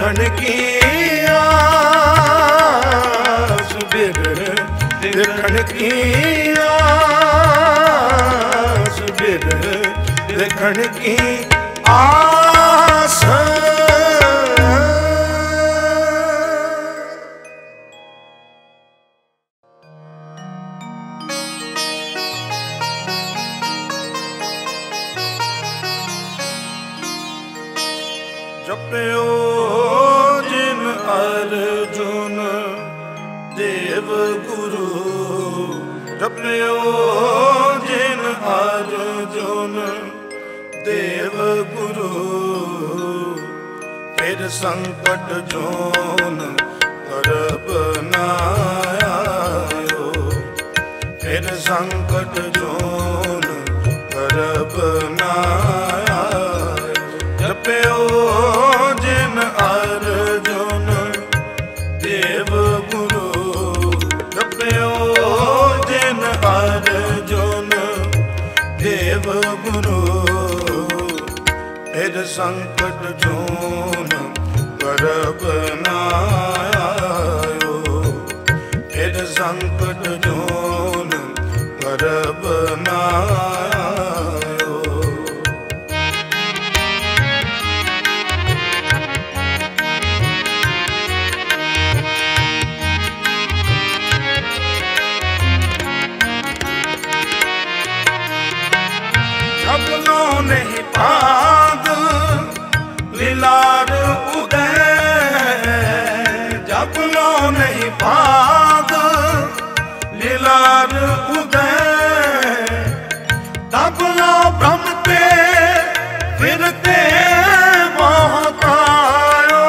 देखण की आस, बिरह देखण की आस, बिरह देखण की आस। जप्यो जिन अर्जुन देव गुरु, जप्यो जिन अर्जुन देव गुरु, फिर संकट जोन करब ना आयो, फिर संकट जोन करब ना आयो। जप्यो जिन अर्जुन देव गुरु, जप्यो जिन अर्जुन देव गुरु, फिर संकट जोन करब ना आयो, फिर संकट जोन करब ना आयो। जपनो नहीं पाग लीलार उदय, जपनो नहीं पाग लीलार उदय, तबलो भ्रमते फिरते बहुत आयो।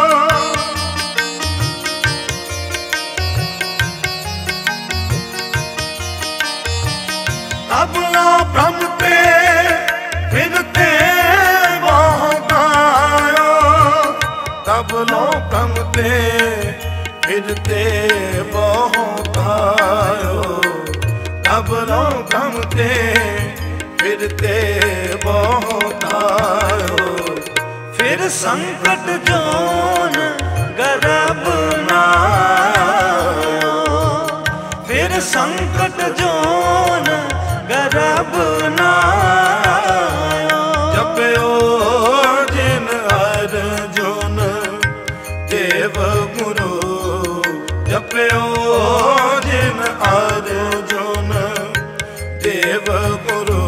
तबलो भ्रमते फिरते बहुत आयो, तबलो भ्रमते फिरते बहुत आयो, तबलो भ्रमते फिरते बहुत आयो। फिर संकट जोन गर्भ ना आयो, फिर संकट जोन गर्भ ना आयो। जप्यो जिन अर्जुन देव गुरु, जप्यो जिन अर्जुन देव गुरु,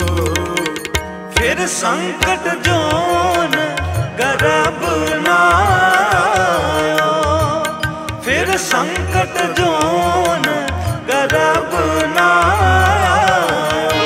फिर संकट जोन गर्भ ना आयो, फिर संकट जोन गर्भ ना आयो।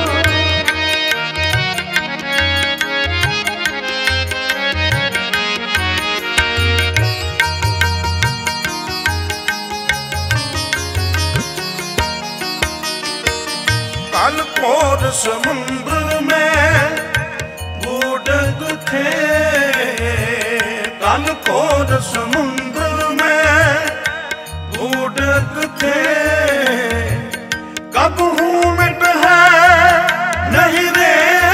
काल कोर समुद्र में बूढ़ थे, काल कोर समुद्र में बूढ़ थे, कब हूँ मिट है नहीं रे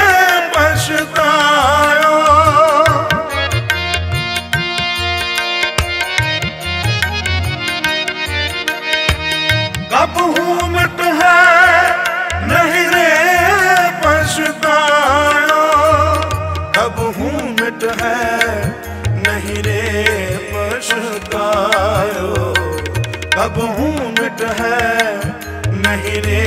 पछतायो। कब हूँ मिट है नहीं रे पछतायो, कब हूँ मिट है नहीं रे पछतायो, कब हूँ मिट है नहीं रे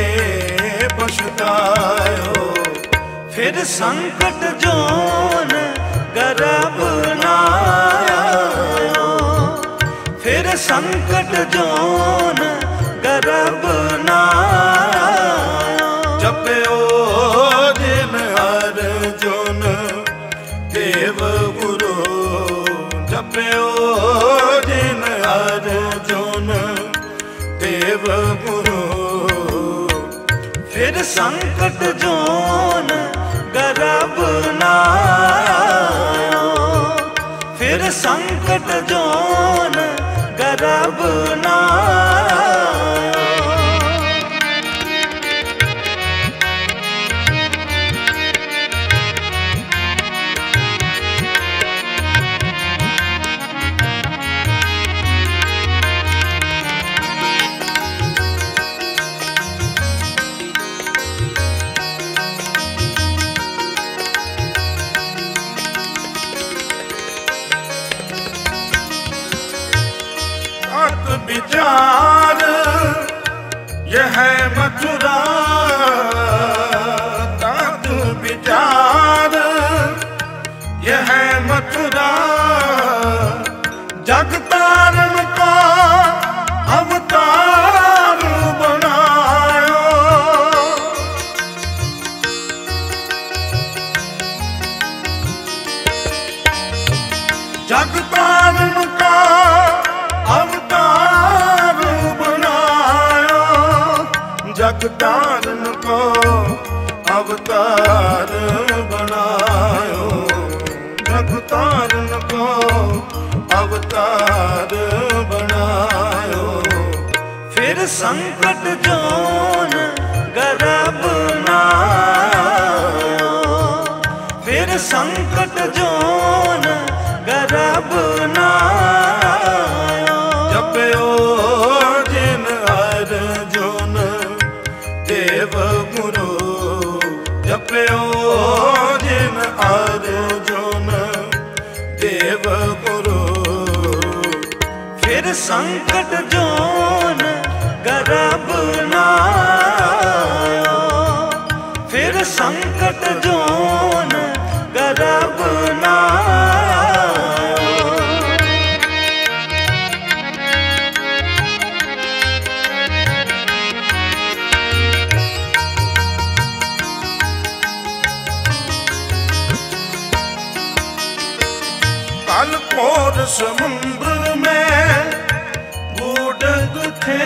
पछतायो। फिर संकट जोन गर्भ ना आयो, फिर संकट जोन गर्भ ना आयो। जप्यो जिन अर्जुन देव गुरु, जप्यो जिन अर्जुन देव गुरु, फिर संकट जोन गर्भ ना आयो, फिर संकट जोन गर्भ ना आयो। यह है मथुरा तात विचार, यह है मथुरा जग तारण का अवतार बनायो। जग तारण का अवतार बनायो, जग तारण को अवतार बनायो, जग तारण को अवतार बनायो। फिर संकट जोन गर्भ नायो, फिर संकट जोन गर्भ नायो। जपयो जिन अर्जुन देव गुरु, जपयो जिन अर्जुन देव गुरु। फिर संकट जोन गर्भ नायो, फिर संकट जोन गर्भ नायो। काल कोर समुद्र में बूढ़ थे,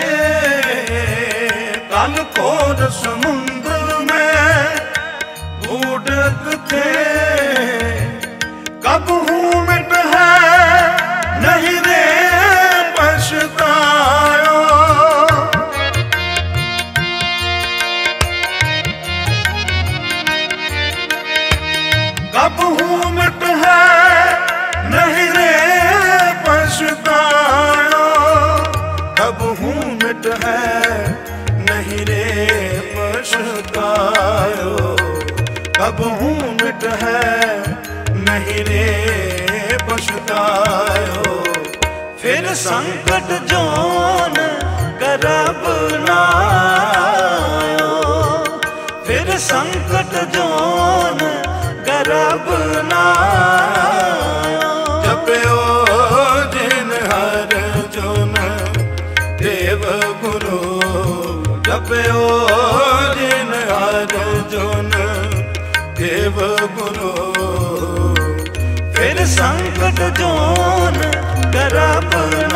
काल कोर समुद्र में बूढ़ थे। कब हूँ मिट है नहीं रे पछतायो, कब हूँ मिट है नहीं रे पछतायो, कब हूँ मिट है नहीं रे पछतायो, कब हूँ मिट है नहीं रे पछतायो। फिर संकट जोन गर्भ नायो, फिर संकट जोन गर्भ नायो। जपयो जिन अर्जुन देव गुरु, जपयो जिन अर्जुन देव गुरु। फिर संकट जोन गर्भ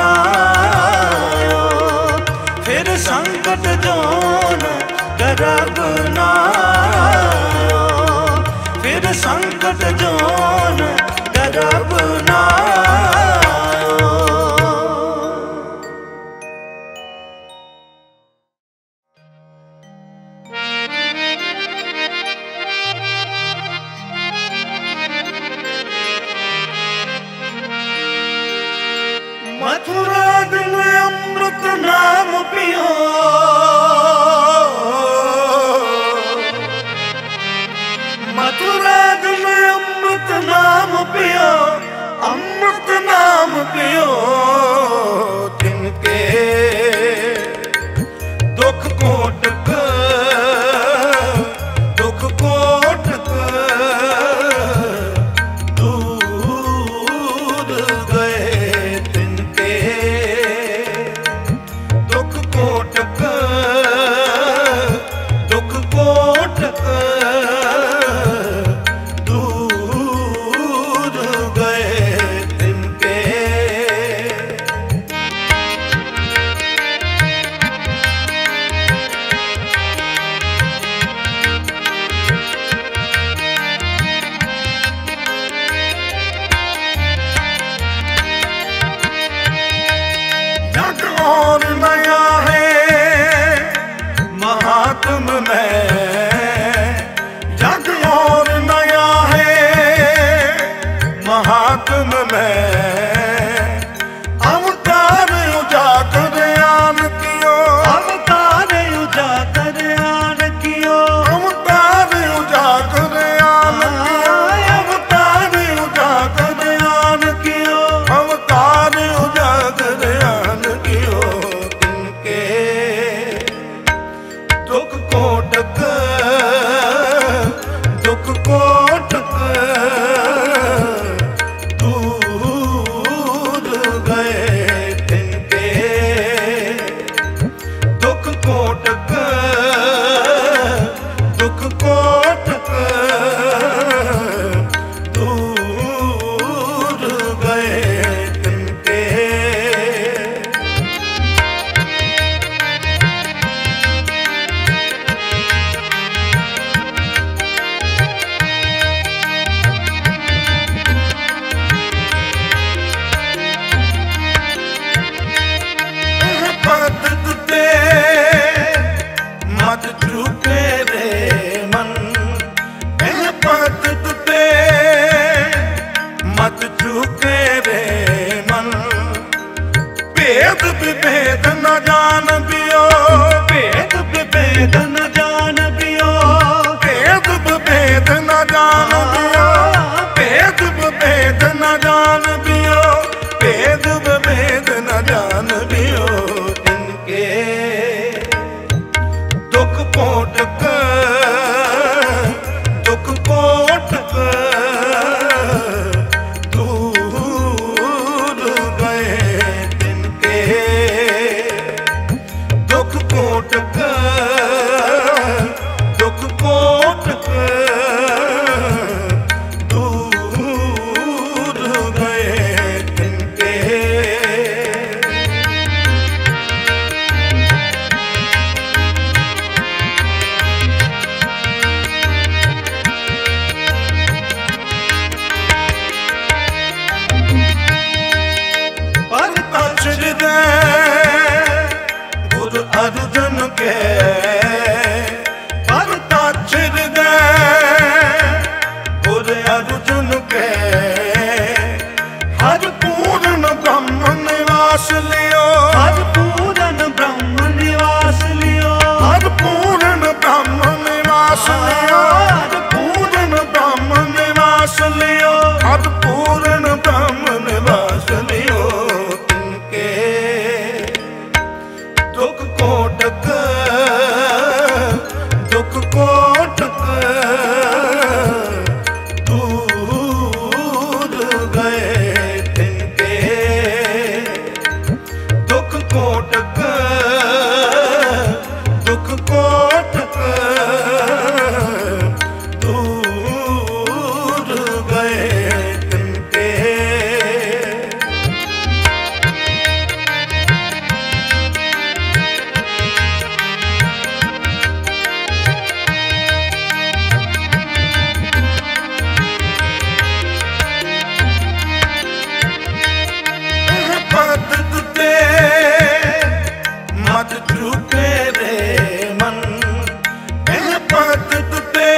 नायो, फिर संकट जोन गर्भ नायो, फिर संकट जोन गर्भ नायो। मथुरा दिन अमृत नाम पियो, मथुरा दिन अमृत नाम पियो, अमृत नाम पियो। तिनके दुख कोटक, दुख कोटक दूर गए, तिनके दुख कोटक, दुख कोटक दूर गए तिनके। जग और नया है महात्म में, जग और नया है महात्म में। अवतार उजागर आन कियो, अवतार उजागर आन कियो, अवतार उजागर आन कियो, अवतार उजागर आन कियो, अवतार उजागर आन कियो। तिनके झुके रे मन एह पद पे मत झुके रे मन भेद विभेद न जान बियो भेद विभेद न जान बियो भेद विभेद न जान बियो भेद विभेद न जान बियो भेद विभेद न जान बियो इनके दुख कोटक दुख कोटक दूर गए तिनके दुख कोटक दुख कोटक दूर गए तिनके गुरु अर्जुन के परता छिर दे गुरु अर्जुन के हर पूर्ण ब्रह्म निवास लियो हर पूर्ण ब्रह्म निवास लियो हर पूर्ण ब्रह्म निवास लियो हर पूर्ण ब्रह्म निवास लियो हर पूर्ण ब्रह्म निवास लियो दुख कोटक दुख कोटक दूर गए तिनके दुख कोटक दुख कोटक दूर गए तिनके मत झुके रे मन एह पद पे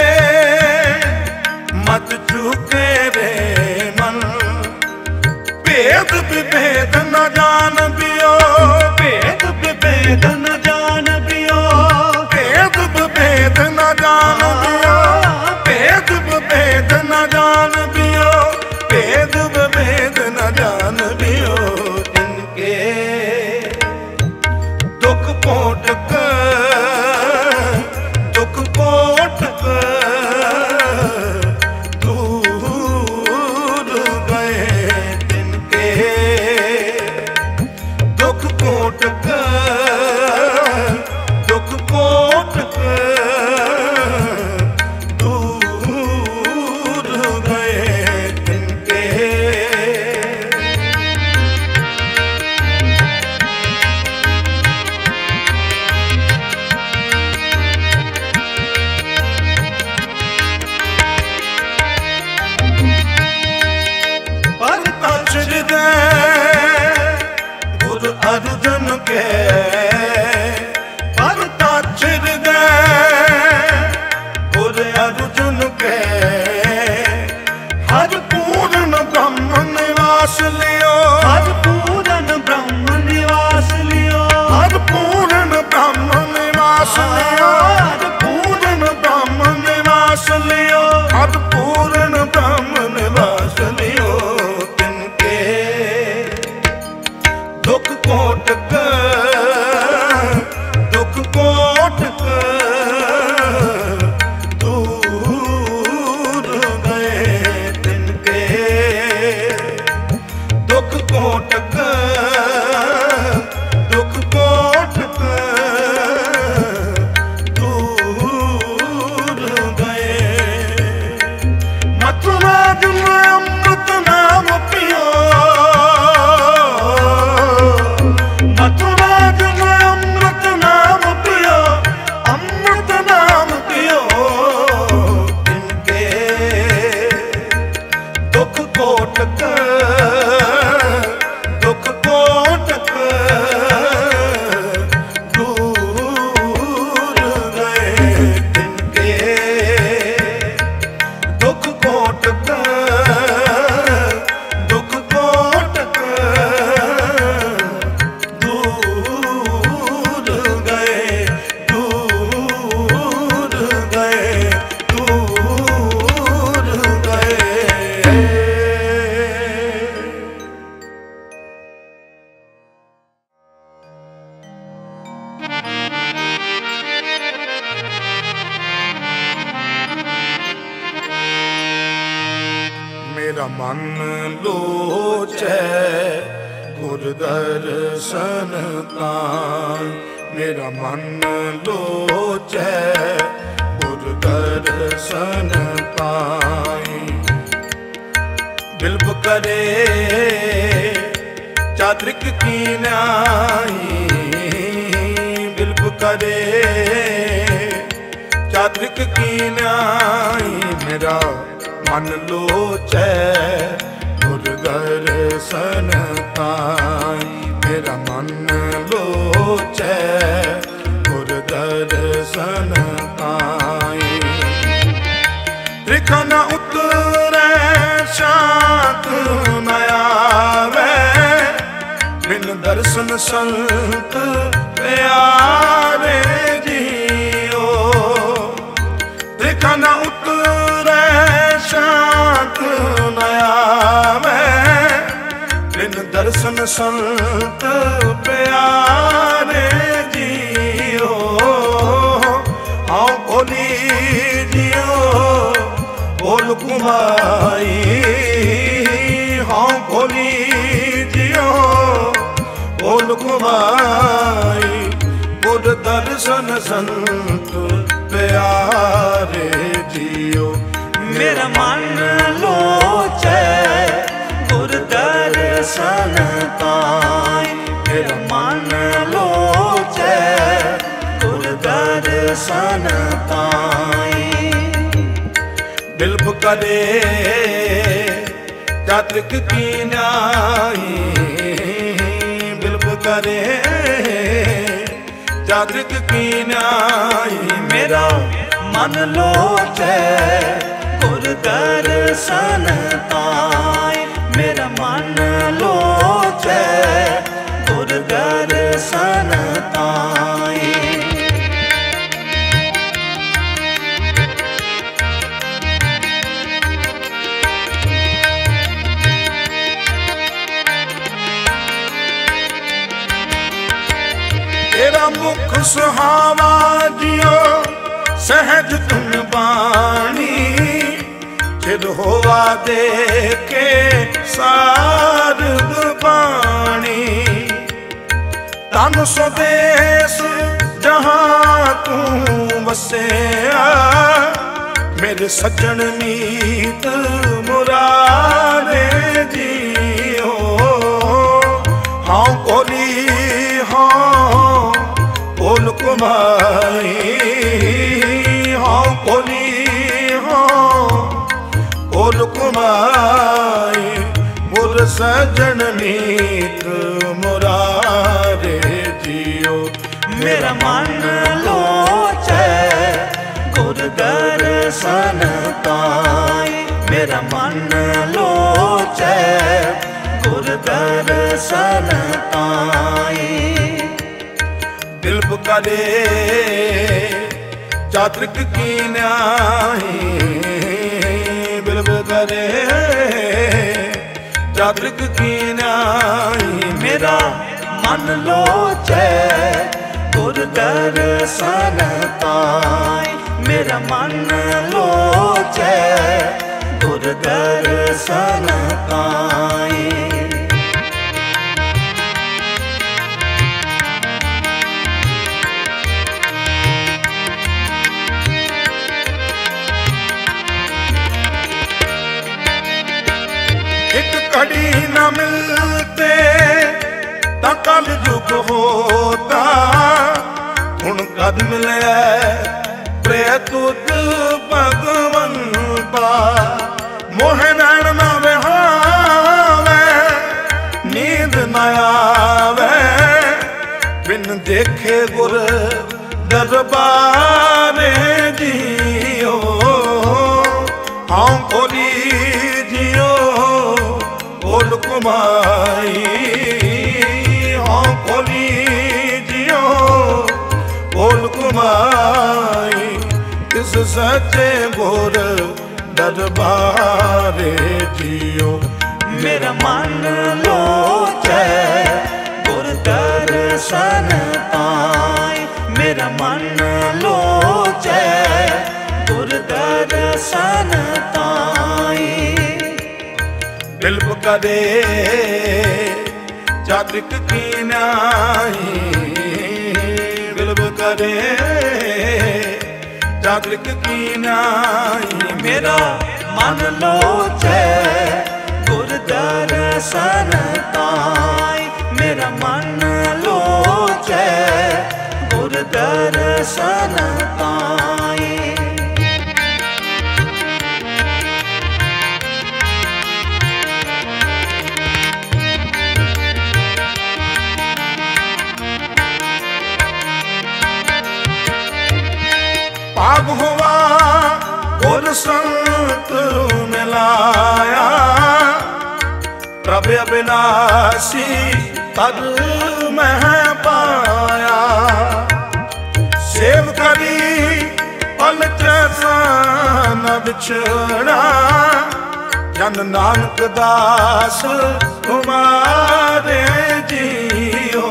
मत झुके रे मन भेद विभेद न जान बियो भेद विभेद न जान बियो भेद विभेद न जान बियो भेद विभेद न जान बियो भेद विभेद न जान बियो इनके दुख कोटक दुख कोटक दूर गए तिनके दुख कोटक दुख कोटक दूर गए तिनके गुरु अर्जुन के परता छिर दे गुरु अर्जुन के हर पूर्ण ब्रह्म निवास लियो हर पूर्ण ब्रह्म निवास लियो हर पूर्ण ब्रह्म निवास लियो हर पूर्ण ब्रह्म निवास लियो हर पूर्ण ब्रह्म निवास लियो दुख कोटक दुख कोटक दूर गए तिनके दुख कोटक मेरा मन लोचै गुर दर्शन तान। मेरा मन लोचै गुर दर्शन ताई। बिल्ब करे चाद्रिक की न्याई। बिल्ब करे चाद्रिक की न्याई। मेरा मन लोचै गुर दर्शन ताई। मेरा मन लोचै गुर दर्शन ताई। त्रिखन उतरै शांत न आवे बिन दर्शन संत प्यारे जियो। त्रिखन उतरै शांत न आवे बिन दर्शन संत प्यारे जियो। हाँ बोली जियो बोल कुमाई। हाँ बोली जियो बोल कुमाई। गुर दर्शन संत प्यारे जियो। मेरा मन लोचै गुर दर्शन ताई। मेरा मन लोचै गुर दर्शन ताई। बिल्ब करे चात्रिक की न्याई। बिल्ब करे चात्रिक की न्याई। मेरा मन लोचै गुर दर्शन ताई। मेरा मन लोचै गुर दर्शन ताई। तेरा मुख सुहावा जियो सहज तुम बाणी। चिर होवा देखे सारद पानी। तन स्वदेश जहाँ तू वसया मेरे सज्जन मीत मुरारे जियो। हाँ बोली हाँ बोल कुमाई। हाँ बोली हाँ बोल कुमाई। मुर सजन मीत मुरारे जियो। मेरा मन लोचै गुर दर्शन ताई। मेरा मन लोचै गुर दर्शन ताई। बिल्ब करे चात्रिक की न्याई। बिल्ब करे चात्रिक की न्याई। मेरा मन लोचै गुर दर्शन ताई। मेरा मन लोचै गुर दर्शन ताई। घड़ी न मिलते ता कल युग होता। हुण कद मिले प्रे तुद भगवंता। मोह नैन न विहावे नींद न आवे बिन देखे गुर दरबारे जियो। हाँ बोली जियो बोल कुमाई। हाँ बोली जियो बोल कुमाई। इस सच्चे गुर दरबारे जियो। मेरा मन लोचै गुर दर्शन ताई। मेरा मन लोचै गुर दर्शन ताई। बिल्ब करे चात्रिक की न्याई, बिल्ब करे चात्रिक की न्याई। मेरा मन लोचे गुर दर्शन ताई, मेरा मन लोचे गुर दर्शन ताई। पाग हुआ गुर संत मिलाया, प्रभु अविनाशी तद मह पाया। सेव करी पल चरण बिछड़ा, जन नानक दास तुम्हारे जियो।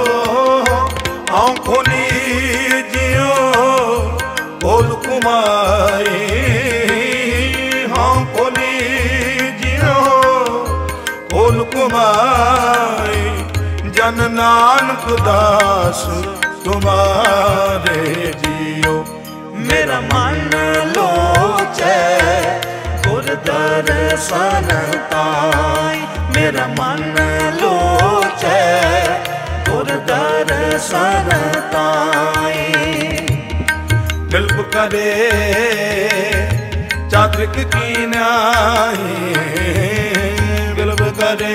आँख खोली जियो बोल कुमारी, हाँ खोली जियो बोल कुमारी। जन नानक दास तुम्हारे जियो। मेरा मन लोचे गुर दर्शन ताई, मेरा मन लोचे गुर दर्शन ताई। बिल्ब करे चात्रिक की न्याई, बिल्ब करे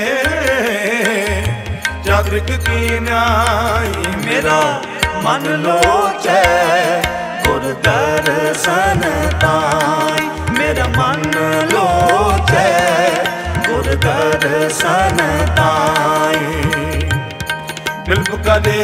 चात्रिक की न्याई। मेरा मन लोचे गुर दर्शन ताई, मेरा मन लोचे गुर दर्शन ताई। बिल्ब करे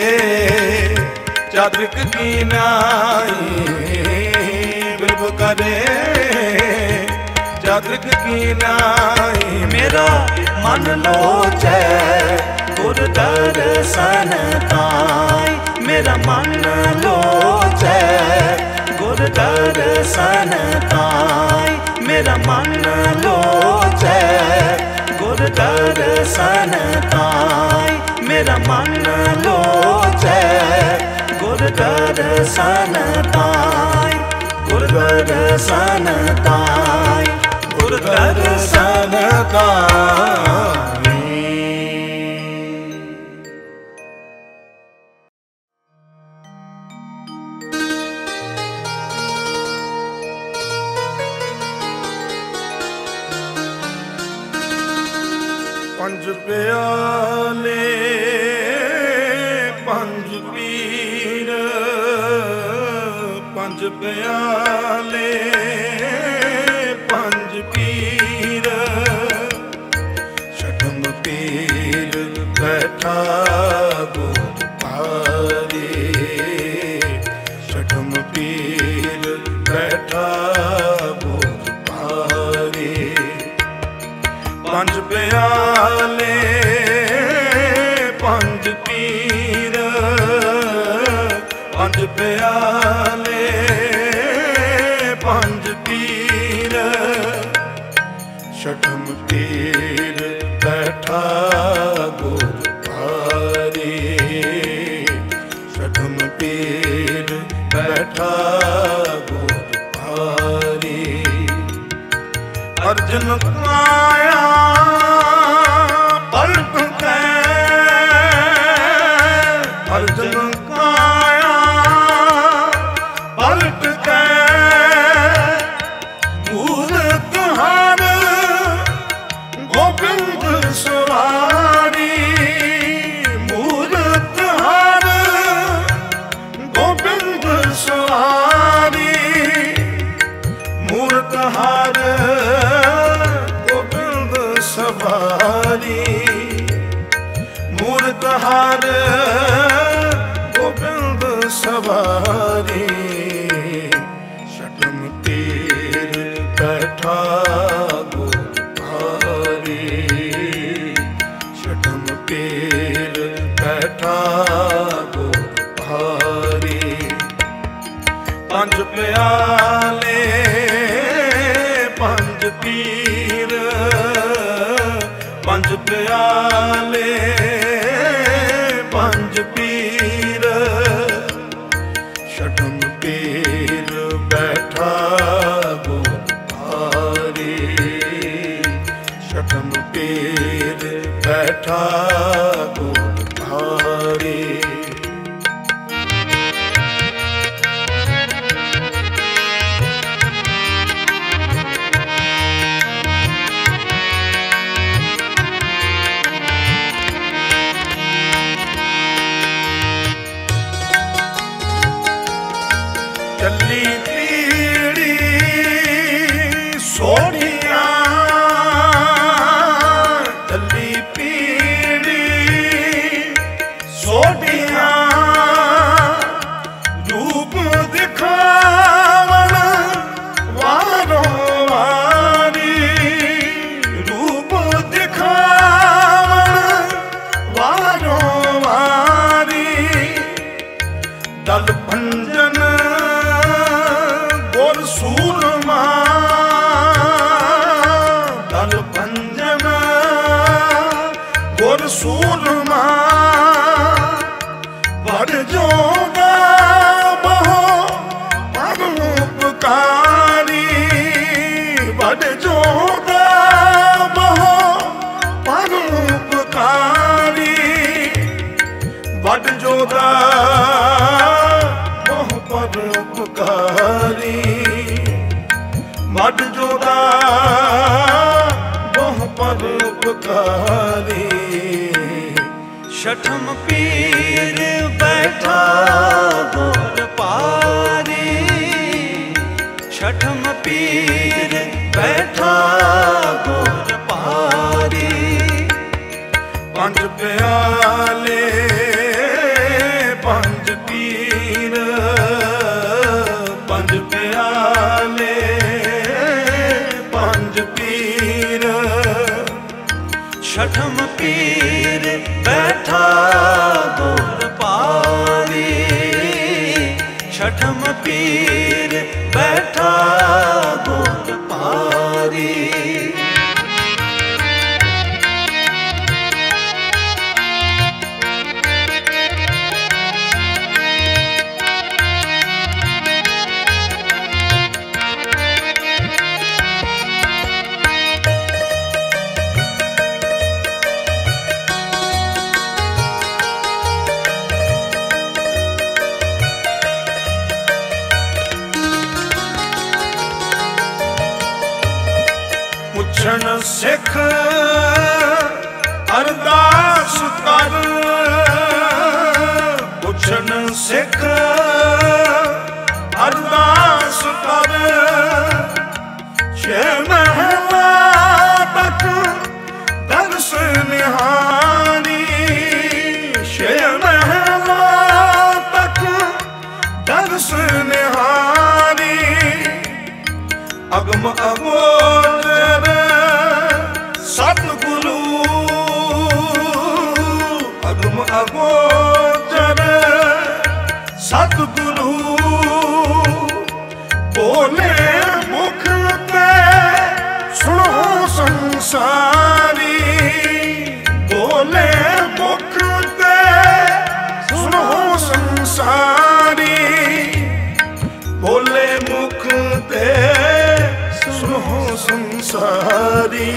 चात्रिक की न्याई, बिल्ब करे चात्रिक की न्याई। मेरा मन लोचे गुर दर्शन ताई, मेरा मन लोचे गुर दर्शन ताई, मेरा मन लोचे गुर दर्शन ताई, मेरा मन लोचे गुर दर्शन ताई, गुर दर्शन ताई, गुर दर्शन ताई। पंज प्याले पंज पीर, पंज प्याले पंज पीर। छठम पीर बैठा गुर भारी, छठम पीर बैठा गुर भारी। पंज प्याले पंज पीर, पंज प्याले पंज पीर। छठम पीर बैठा गुर भारी, छठम पीर बैठा गुर भारी। अर्जुन माया पलट के, अर्जुन काया पलट के। मूरत हार गोविंद सवारी, मूरत हार गोविंद सवारी। मूरत हार गोविंद सवारी, मूरत हार गोविंद सवारी। छठम पीर बैठा गुर भारी, छठम पीर बैठा गुर भारी। पंज प्याले पंज पीर, ਪਿਆਲੇ ਪੰਜ ਪੀਰ ਛਠਮ ਪੀਰ ਬੈਠਾ ਗੁਰਧਾਰੇ ਛਠਮ ਪੀਰ ਬੈਠਾ ਗੁਰਧਾਰੇ ਚੱਲੀ ਪੀੜੀ ਸੋਹਣੀਆਂ ਚੱਲੀ ਪੀੜੀ ਸੋਹਣੀਆਂ ਰੂਪ ਦਿਖਾਵਣ ਵਾਰੋਂ ਵਾਰੀ ਰੂਪ ਦਿਖਾਵਣ ਵਾਰੋਂ ਵਾਰੀ ਦਲ ਭੰਜਨ ਗੁਰ ਸੂਰਮਾ ਦਲ ਭੰਜਨ ਗੁਰ ਸੂਰਮਾ ਵੜ ਜੋਗਾ ਮਹੋ ਪਰਉਪਕਾਰੀ ਵੜ ਜੋਗਾ ਮਹੋ ਪਰਉਪਕਾਰੀ ਵੜ ਜੋਗਾ ਮੋਹ ਪਰਉਪਕਾਰੀ ਵੱਡ ਜੋਗਾ ਬਹੁ ਪਰਉਪਕਾਰੀ ਛਠਮ ਪੀਰ ਬੈਠਾ ਗੁਰ ਪਾਰੀ ਛਠਮ ਪੀਰ ਬੈਠਾ ਗੁਰ ਪਾਰੀ ਪੰਜ ਪਿਆਲੇ ਪੰਜ ਪੀਰ ਪੰਜ ਪਿਆਲੇ ਪੰਜ ਪੀਰ ਛਠਮ ਪੀਰ ਬੈਠਾ ਗੁਰ ਪਾਰੀ ਛਠਮ ਪੀਰ ਬੈਠਾ ਗੁਰ ਪਾਰੀ ਪੁੱਛਣ ਸਿੱਖ ਅਰਦਾਸ ਕਰ ਪੁੱਛਣ ਸਿੱਖ ਅਰਦਾਸ ਕਰ ਛੇ ਮਹਿਲਾ ਤੱਕ ਦਰਸ ਨਿਹਾਰੀ ਛੇ ਮਹਿਲਾ ਤੱਕ ਦਰਸ ਨਿਹਾਰੀ ਅਗਮ ਅਗੋਚਰ ਸਤਿਗੁਰੂ ਅਗਮ ਅਗੋਚਰ ਸਤਿਗੁਰੂ ਬੋਲੇ ਮੁਖ ਤੇ ਸੁਣੋ ਸੰਸਾਰੀ ਬੋਲੇ ਮੁਖ ਤੇ ਸੁਣੋ ਸੰਸਾਰੀ ਬੋਲੇ ਮੁਖ ਤੇ ਸੁਣੋ ਸੰਸਾਰੀ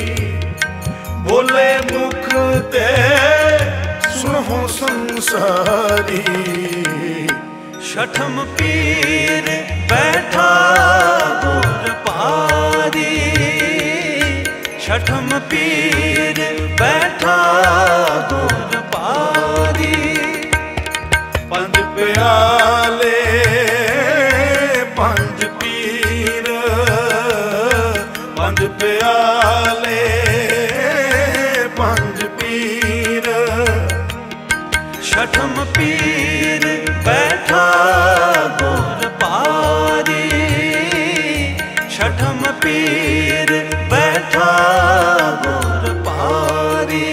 ਬੋਲੇ ਮੁਖ ਤੇ ਸੁਣੋ ਸੰਸਾਰੀ ਛਠਮ ਪੀਰ ਬੈਠਾ ਗੁਰ ਪਾਰੀ ਛਠਮ ਪੀਰ ਬੈਠਾ ਗੁਰ ਪਾਰੀ ਪੰਜ ਪਿਆਲੇ ਪੰਜ ਪੀਰ ਪੰਜ ਪਿਆਲੇ ਪੰਜ ਪੀਰ ਛਠਮ ਪੀਰ ਬੈਠਾ ਗੁਰ ਪਾਰੀ ਛਠਮ ਪੀਰ ਬੈਠਾ ਗੁਰ ਪਾਰੀ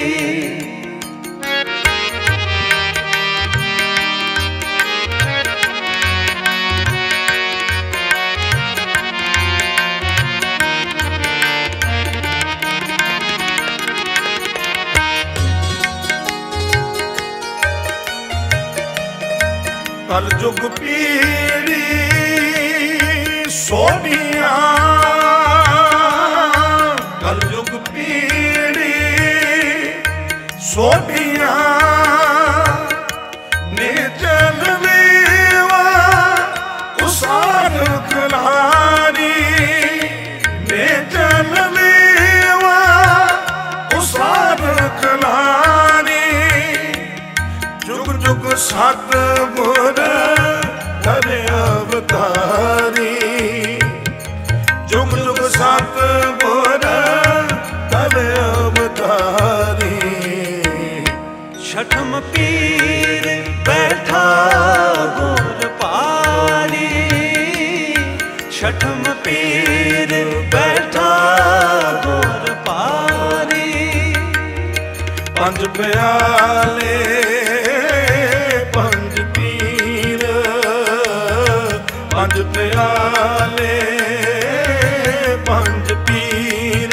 कल जुग पीड़ी सोनिया, कल जुग पीड़ी सोनिया ने चल लेवा उसार खलारी, ने चल लेवा उसार खलारी। जुग जुग सतगुर धरे अवतारी, जुग जुग सतगुर धरे अवतारी। छठम पीर बैठा गुर पारी, छठम पीर बैठा गुर पारी। पंज प्याले पंज पीर, पंज प्याले पंज पीर।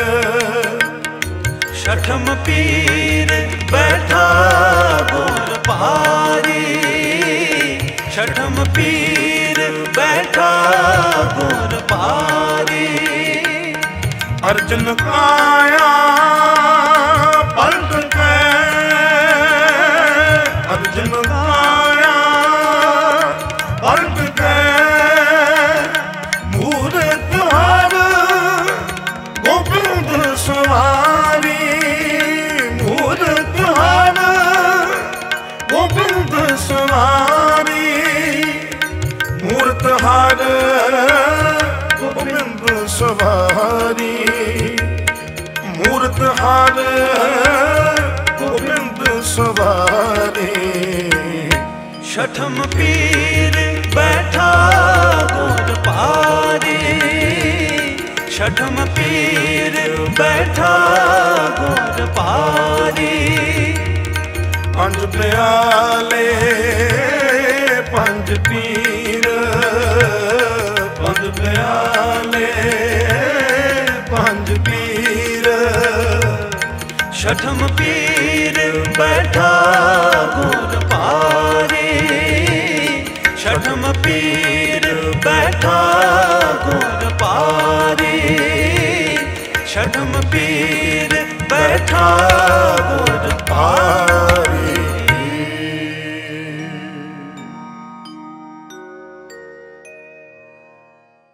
छठम पीर बैठा गुर पारी, छठम पीर बैठा गुर पारी। अर्जन काया पलट के, अर्जन काया पलट के। मूरत हर गोबिंद सवारी, मूरत हर गोबिंद सवारी। मूरत हर गोबिंद सवारी, मूरत हर गोबिंद सवारी। छठम पीर बैठा गुर पारी, छठम पीर बैठा गुर पारी। पंज प्याले पंज पीर, पंज प्याले पंज पीर। छठम पीर बैठा गुर पारी, छठम पीर बैठा गुर पारी। छठम पीर बैठा गुर पारी।